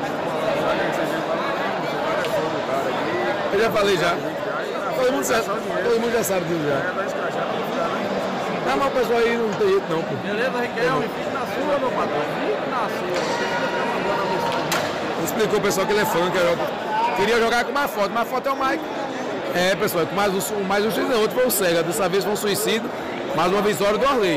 Eu já falei já. Todo mundo, sabe, todo mundo já sabe disso já. Não, mas o pessoal aí não tem jeito não, pô. Beleza, Riquelme? Fique na sua, meu patrão. Fique na sua. Explicou o pessoal que ele é fã, que eu queria jogar com mais foto, mais foto é o Mike. É, pessoal, com mais um, mais um X não, outro foi o Sega. Dessa vez foi um suicídio, mais uma vitória do Orley.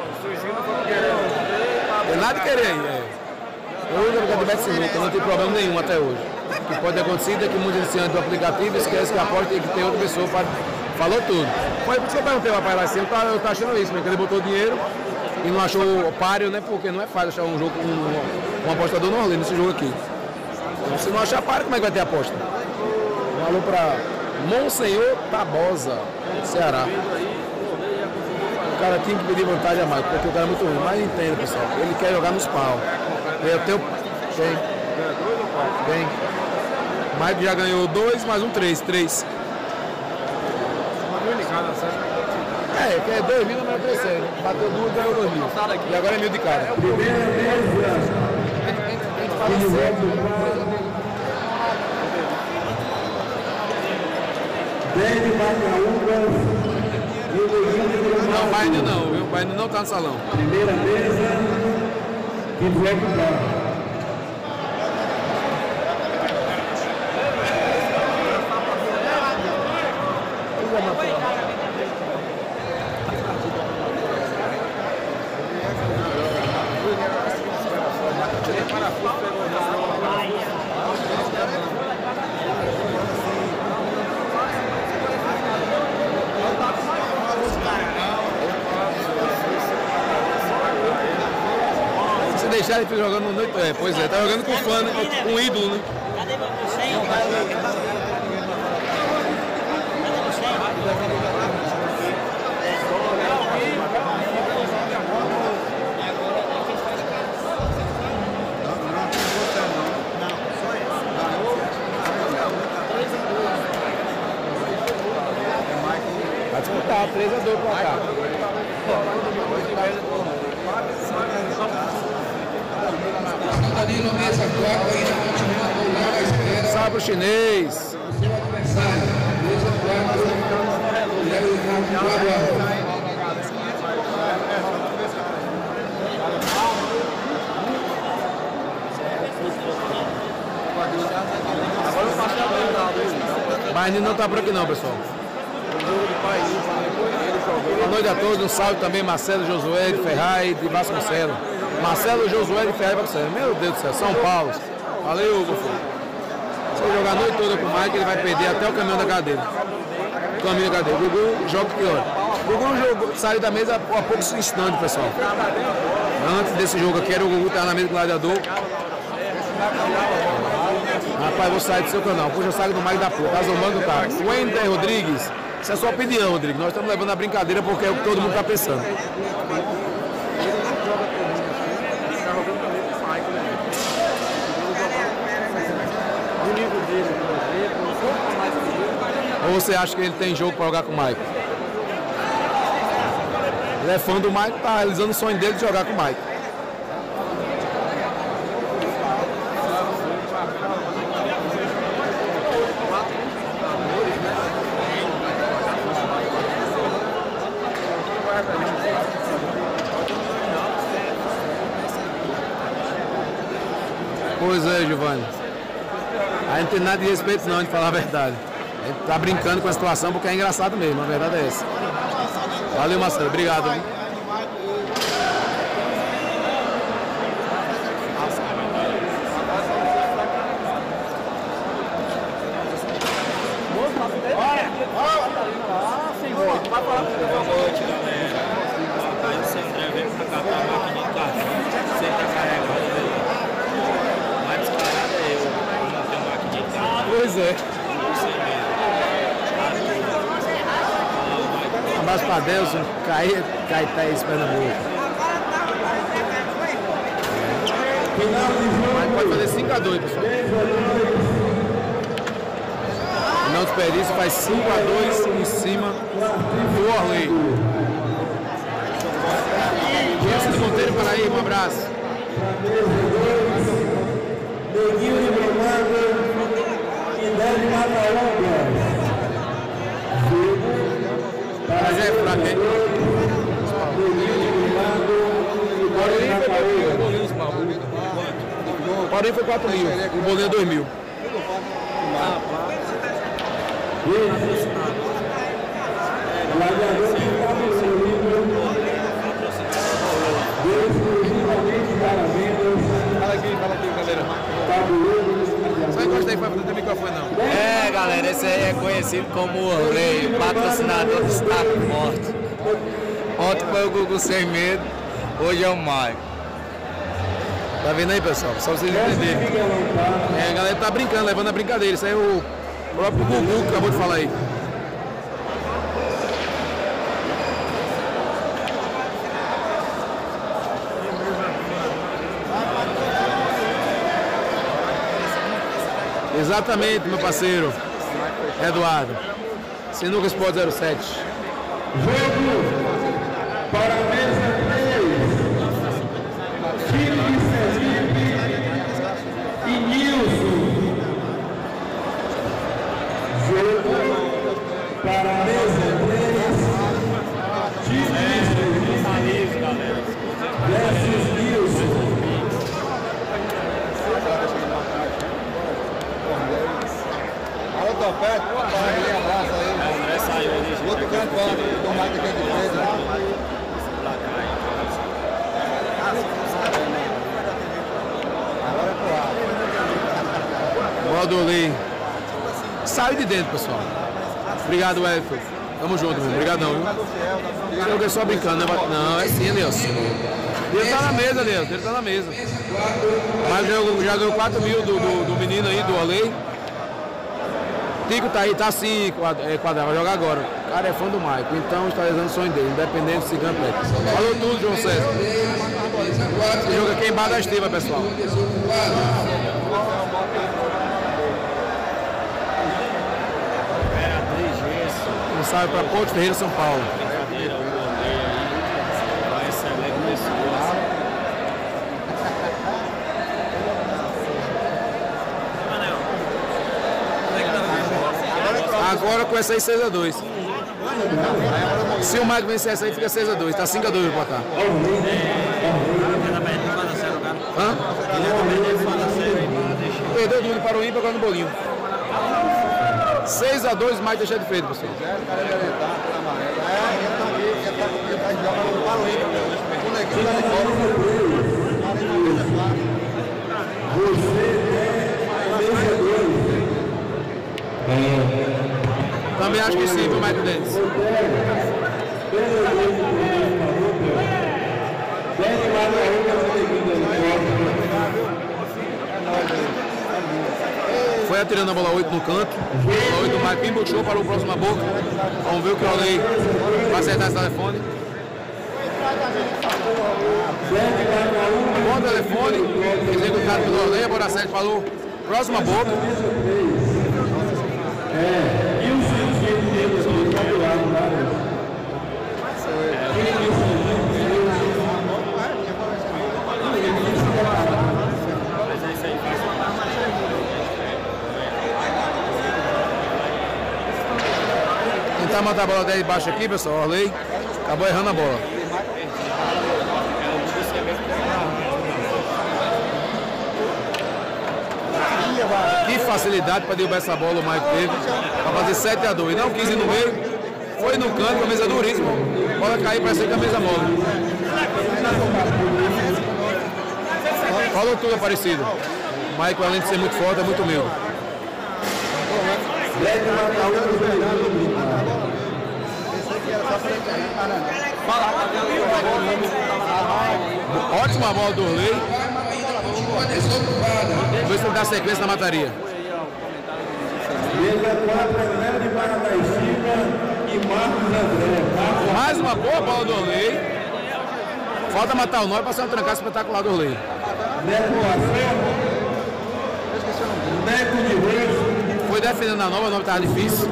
Tem nada de querer aí, é. Eu uso o Beto Sinuca, não tem problema nenhum até hoje. O que pode ter acontecido é que muitos iniciantes do aplicativo esquecem que a aposta tem que ter outra pessoa para... Falou tudo. Foi por isso que eu perguntei ao rapaz lá assim, eu tô, eu tô achando isso, porque ele botou dinheiro e não achou o páreo, né? Porque não é fácil achar um jogo, um, um apostador no Orley nesse jogo aqui. Então, se não achar páreo, como é que vai ter aposta? Um alô para Monsenhor Tabosa, Ceará. O cara tinha que pedir vantagem a mais, porque o cara é muito ruim. Mas entenda, pessoal, ele quer jogar nos pau. Eu tenho... Quem? Quem? Mike já ganhou dois, mais um três, três. É, que é dois mil, mas é três séries. Bateu duas, ganhou dois mil. E agora é mil de cara. Não, o Bairro não, viu? O Bairro não tá no salão. Primeira mesa, que vai comprar. Se deixar ele jogando no noite, é, pois é, tá jogando com fã, né? Com um ídolo, né? Cadê você? Cadê você? Tá, três a dois pra cá. Danilo nessa Copa ainda continua lá na espera. Sai pro chinês. Mas ainda não tá por aqui não, pessoal. Boa noite a todos, um salve também Marcelo Josué de Ferraz de Vasconcelos. Marcelo Josué de Ferraz de Vasconcelos. Meu Deus do céu, São Paulo. Valeu, Hugo. Se eu jogar a noite toda com o Mike, ele vai perder até o caminhão da cadeira. O caminho da cadeira. O Gugu joga que hora? O Gugu jogou, saiu da mesa há poucos instantes, pessoal. Antes desse jogo aqui, era o Gugu que estava na mesa do gladiador. Rapaz, vou sair do seu canal. Puxa, eu saio do Mike da porra. Tá zombando o cara. Wender Rodrigues. Isso é sua opinião, Rodrigues. Nós estamos levando a brincadeira porque é o que todo mundo está pensando. Ou você acha que ele tem jogo para jogar com o Mike? Ele é fã do Mike, tá realizando o sonho dele de jogar com o Mike. Pois é, Giovanni. A gente não tem nada de respeito não, de falar a verdade. A gente tá brincando com a situação porque é engraçado mesmo, a verdade é essa. Valeu, Marcelo. Obrigado. Hein? Pois é. Um abraço para Delson, Caetés, Pernambuco. Mas pode fazer cinco a dois, pessoal. Não desperdício, faz cinco a dois em cima do Orley. Jesse do Monteiro, Paraíba, um abraço. Já é fraco, hein? O Paulinho foi quatro mil, o Bolinho é dois mil. Fala aqui, fala aqui, galera. Só encosta aí, vai fazer o microfone não. É, galera, esse aí é conhecido como o Rei, patrocinador do Staff Morte. Ontem foi o Gugu Sem Medo, hoje é o Mike. Tá vendo aí, pessoal? Só vocês entenderem. É, a galera tá brincando, levando a brincadeira. Isso aí é o próprio Gugu que acabou de falar aí. Exatamente, meu parceiro Eduardo. Sinuca Sport zero sete. Jogo para a mesa três. Felipe Felipe e Nilson. Jogo para a mesa três. Felipe Felipe versus Nilson. Alô, Topete, um abraço aí. André saiu ali. O outro canto, ó, do Mike aqui de frente, né? Agora é pro ar. Modo Lee. Saiu de dentro, pessoal. Obrigado, Elton. Tamo junto, meu. Obrigadão, viu? Eu joguei só brincando, né? Não, é sim, Nelson. Ele tá na mesa, Nelson. Ele tá na mesa. Mas já, já ganhou quatro mil do, do, do menino aí, do Olei. Tico tá aí, tá assim, quadrado, vai jogar agora. O cara é fã do Maico, então está realizando o sonho dele, independente se ganha play. Falou tudo, João César. Esse jogo aqui é embaixo da estiva, pessoal. salve para Porto Ferreira, São Paulo. Agora com essa aí seis a dois. Se o Mike vencer essa aí, fica seis a dois. Tá cinco a dois no placar. Hã? Perdeu tudo para o ímpar, agora no bolinho. seis a dois, Mike deixa de feito, pessoal. Também acho que sim, viu, Michael Dennis? Foi atirando a bola oito no canto. A bola oito do Mike puxou para o próximo a boca. Vamos ver o que eu olhei para acertar esse telefone. Bom telefone, executado pelo Orley, a bola sete falou. Próxima boca. É, e o sujeito dele do outro lado, né? Tentar matar a bola dez baixo aqui, pessoal. Orley acabou errando a bola. Que facilidade para derrubar essa bola o Mike teve. Para fazer sete a dois. Não quis ir no meio. Foi no canto, camisa duríssima. A bola caiu para ser camisa mole. Falou tudo parecido. O Mike, além de ser muito forte, é muito humilde. Ótima bola do Orley. Vamos ver se ele dá sequência na mataria. Mais uma boa bola do Orley. Falta matar o nó e passar um trancado espetacular do Orley. Foi defendendo a nova, a nova estava difícil.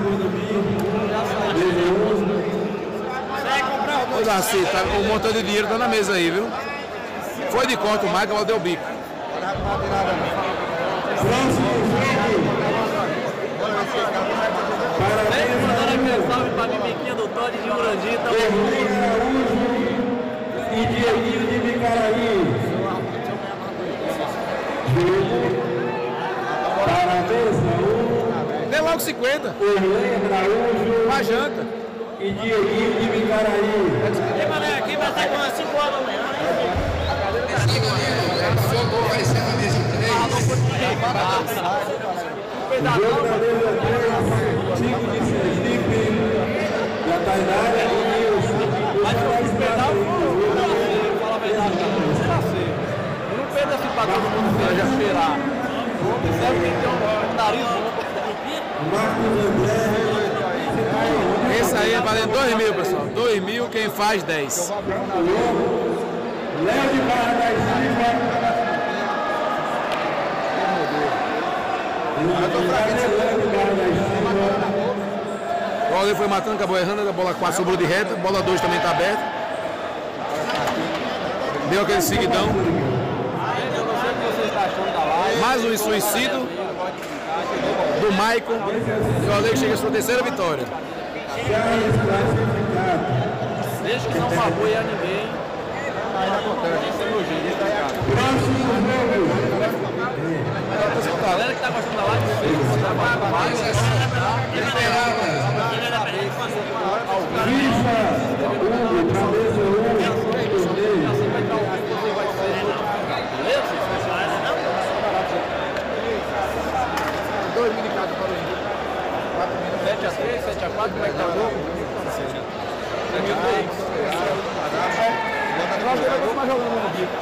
Ô Darcy, tá, o montão de dinheiro tá na mesa aí, viu? Foi de corte o Mike, ela deu bico. Vem mandando aquele salve pra Mimiquinha do Todd de Jurandir, tá e Dieguinho de Bicaraí. Parabéns, Raul. Dê logo cinquenta. Uma janta. E Dieguinho de Bicaraí. E mané, aqui vai estar com as cinco horas da manhã. Vai ser na mesa cinco de Felipe. E a Tainara e o Nilson. Mas eu fiz pedal, fala a verdade, eu não perdo assim pra todo mundo ver, já esperar. Deve ter um nariz. Esse aí é valendo dois mil, pessoal. dois mil, quem faz dez. Léo de Barra da Silva. O Orley foi matando, acabou errando. A bola quatro sobrou de reta. Bola dois também está aberta. Deu aquele seguidão. Mais um suicídio do Michael. E o Orley chega à sua terceira vitória. Desde que não magoe a ninguém. A galera que tá gostando da live, vocês trabalham mais. sete a três, sete a quatro, como é que tá o jogo? sete a três. Nós vamos mais jogando no bico.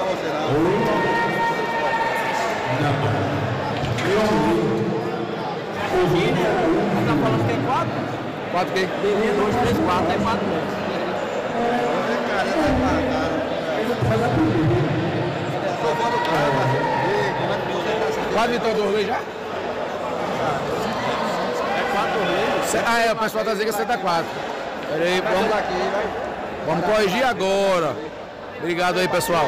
Tá falando que tem quatro? Quatro quem? dois, três, quatro, tem quatro mesmo. Quatro vitórias do Orley já? É quatro Orley. Ah, é, o pessoal tá dizendo que é sessenta e quatro. Pera aí, vamos, vamos corrigir agora. Obrigado aí, pessoal.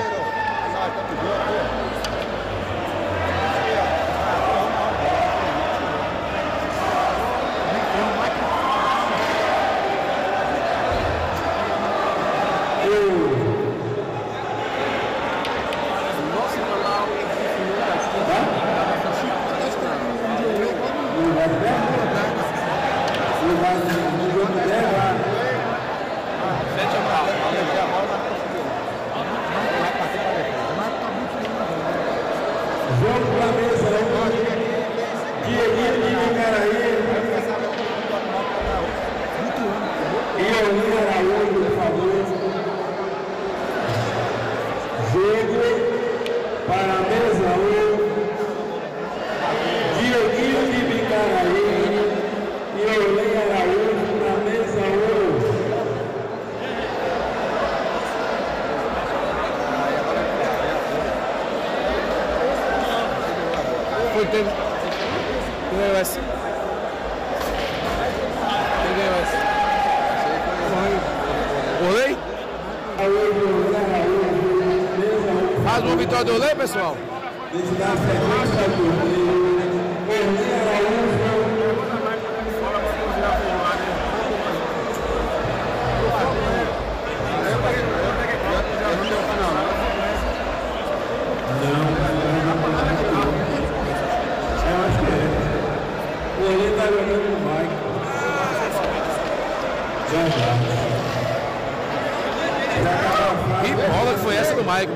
Jogo para a mesa, Dieguinho de Icaraí e Eulinho Araújo, por favor. Jogo para a mesa um, Dieguinho de Icaraí e Eulinho Araújo na mesa um. Foi tempo. Quem ganhou essa? Quem ganhou essa? Olei? Mais uma vitória do Olei, pessoal? Que bola que foi essa do Maicon?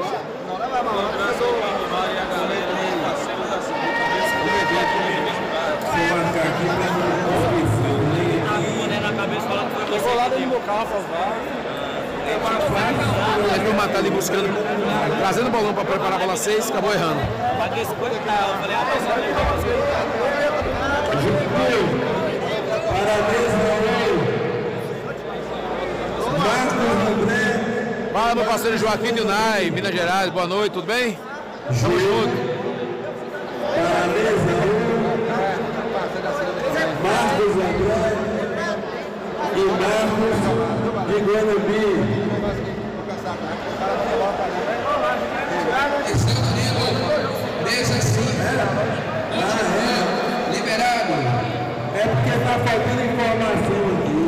Chegou lá dentro do meu carro, Ele foi matar ali buscando, trazendo o bolão para preparar a bola seis, acabou errando. Fala, meu parceiro Joaquim Dunay, Minas Gerais, boa noite, tudo bem? Tamo junto. Marcos André e Marcos de Guanambi. Mesa cinco. Liberado. É porque está faltando informação aqui.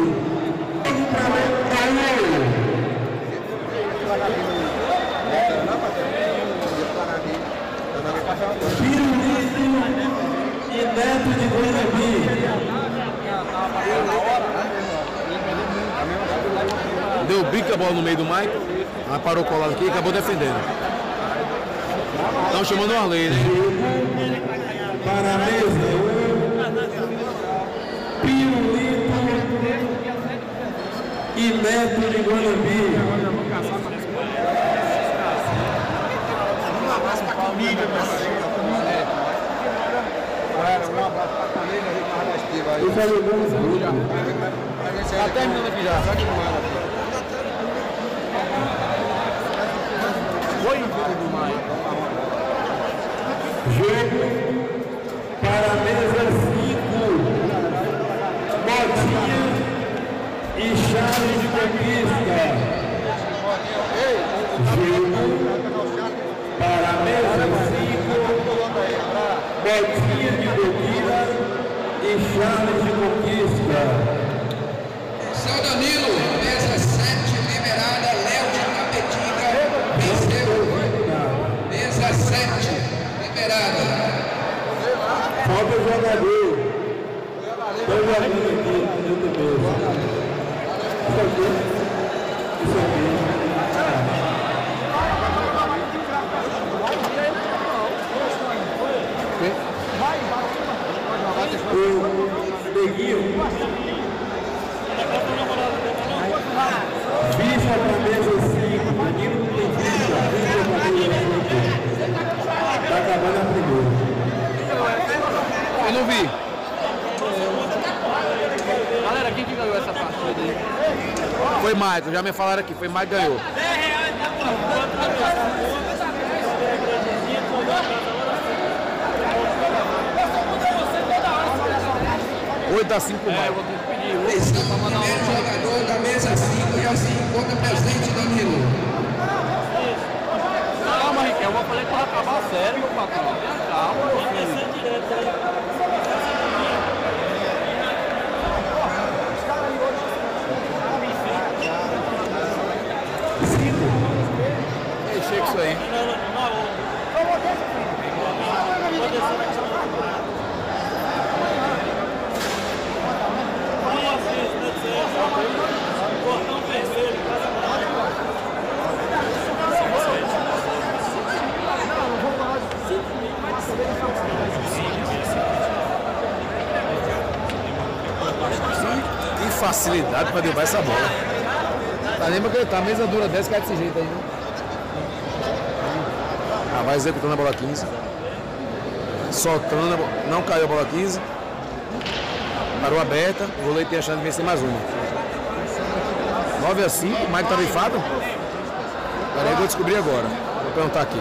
Pirulito e Neto de Guanambi. Deu bico a bola no meio do Maicon, ela parou colado aqui e acabou defendendo. Estão chamando o Arley, né? Para a mesa, Pirulito e Neto de Guanambi. Um abraço para a família, um abraço para a família. Um abraço para a família aí, para a Estiva aí. Está terminando aqui já. Foi o jogo do Maio. Jogo para a mesa cinco. Botinha e Charles de Conquista. Jogo para a mesa cinco. Botinha de Conquista e Charles de Conquista. São Danilo, mesa sete, liberada, Léo de Capetinga, venceu. Mesa sete, liberada. Falta o jogador. Estou jogando aqui, muito bem. Isso aqui. Isso aqui. O Neguinho. Ficha para mesa cinco. Danilo não tem ficha. Ficha para mesa cinco. Está acabando a primeira. Eu não vi. Galera, quem que ganhou essa partida aí? Foi Maicon, já me falaram aqui, foi Maicon que ganhou. dar cinco pro Mike. Esse é o primeiro jogador da mesa cinco e assim conta presidente Danilo. Calma, Riquel, eu vou falar que vai acabar a série, meu patrão. Calma, meu filho. Mexer com isso aí. Que facilidade para derrubar essa bola. Tá nem pra acreditar, a mesa dura dez, cai desse jeito aí, né? Ah, vai executando a bola quinze. Soltando a bola. Não caiu a bola quinze. Parou aberta. O goleiro tem a chance de vencer mais uma. nove a cinco. O Mike tá bifado? Peraí, eu vou descobrir agora. Vou perguntar aqui.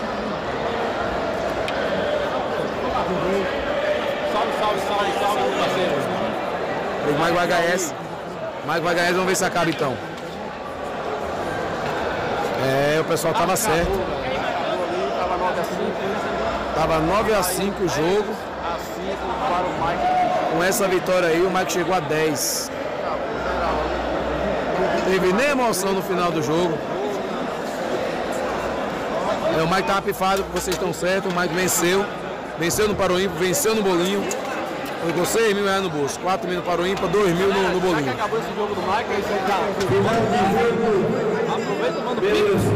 Salve, salve, salve, salve, meu parceiro. O Mike vai H S. Mike vai H S, vamos ver se acaba então. É, o pessoal tava certo. Tava nove a cinco o jogo. Com essa vitória aí, o Mike chegou a dez. Não teve nem emoção no final do jogo. É, o Mike tava pifado, vocês estão certos. O Mike venceu. Venceu no Paro Ímpar, venceu no bolinho. Foi com seis mil reais no bolso. quatro mil no Paro Ímpar, dois mil no, no bolinho. Acabou esse jogo do Mike, aí você já. Aproveita e manda o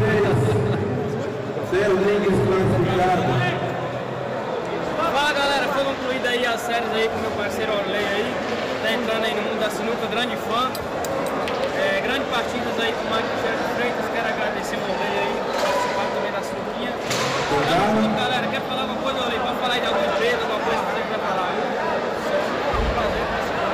Fala galera, foi concluída aí as séries aí com meu parceiro Orley aí. Tá entrando aí no mundo da sinuca, grande fã. É, grande partidas aí com o Marcos Freitas. Quero agradecer o Orley aí por participar também da sinuquinha. Tamo junto, galera. Quer falar alguma coisa, Orley? Pode falar aí de alguma empresa, alguma coisa que você quer falar aí. Foi um prazer.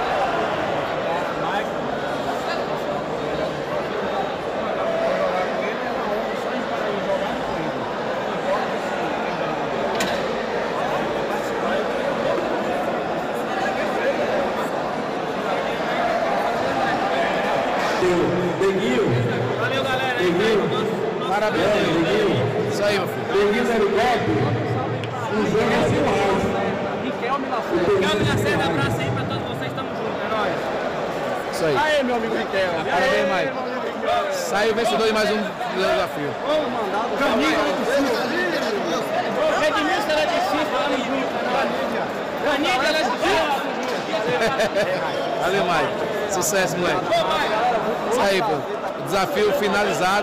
Valeu, galera. Parabéns, Deguinho. Isso aí, meu filho. Deguinho no helicóptero. Um jogo assim mais. Riquelme Lacerda, abraço aí pra todos vocês. Tamo junto, é nóis. Isso aí. Aí, meu amigo Riquelme. Parabéns, Mike. Sai o vencedor de mais um desafio. Caninho era difícil. Redmilson era difícil, tamo junto, é nóis. Caninho era difícil. Valeu, Mike. Sucesso, moleque. Isso aí, pô. Desafio finalizado.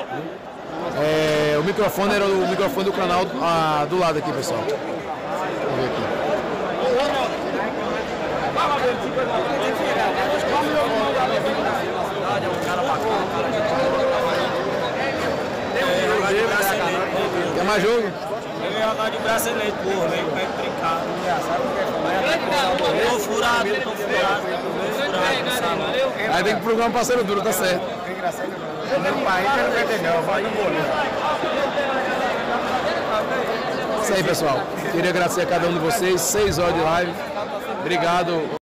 É, o microfone era o microfone do canal ah, do lado aqui, pessoal. Vamos ver aqui. Quer mais jogo? Eu ia jogar de brasileiro, porra, velho, pé trincado. Tô furado, tô furado. Aí tem que procurar um parceiro duro, tá certo. Meu pai não vai ter não, vai no bolinho. Isso aí, pessoal. Queria agradecer a cada um de vocês. Seis horas de live. Obrigado.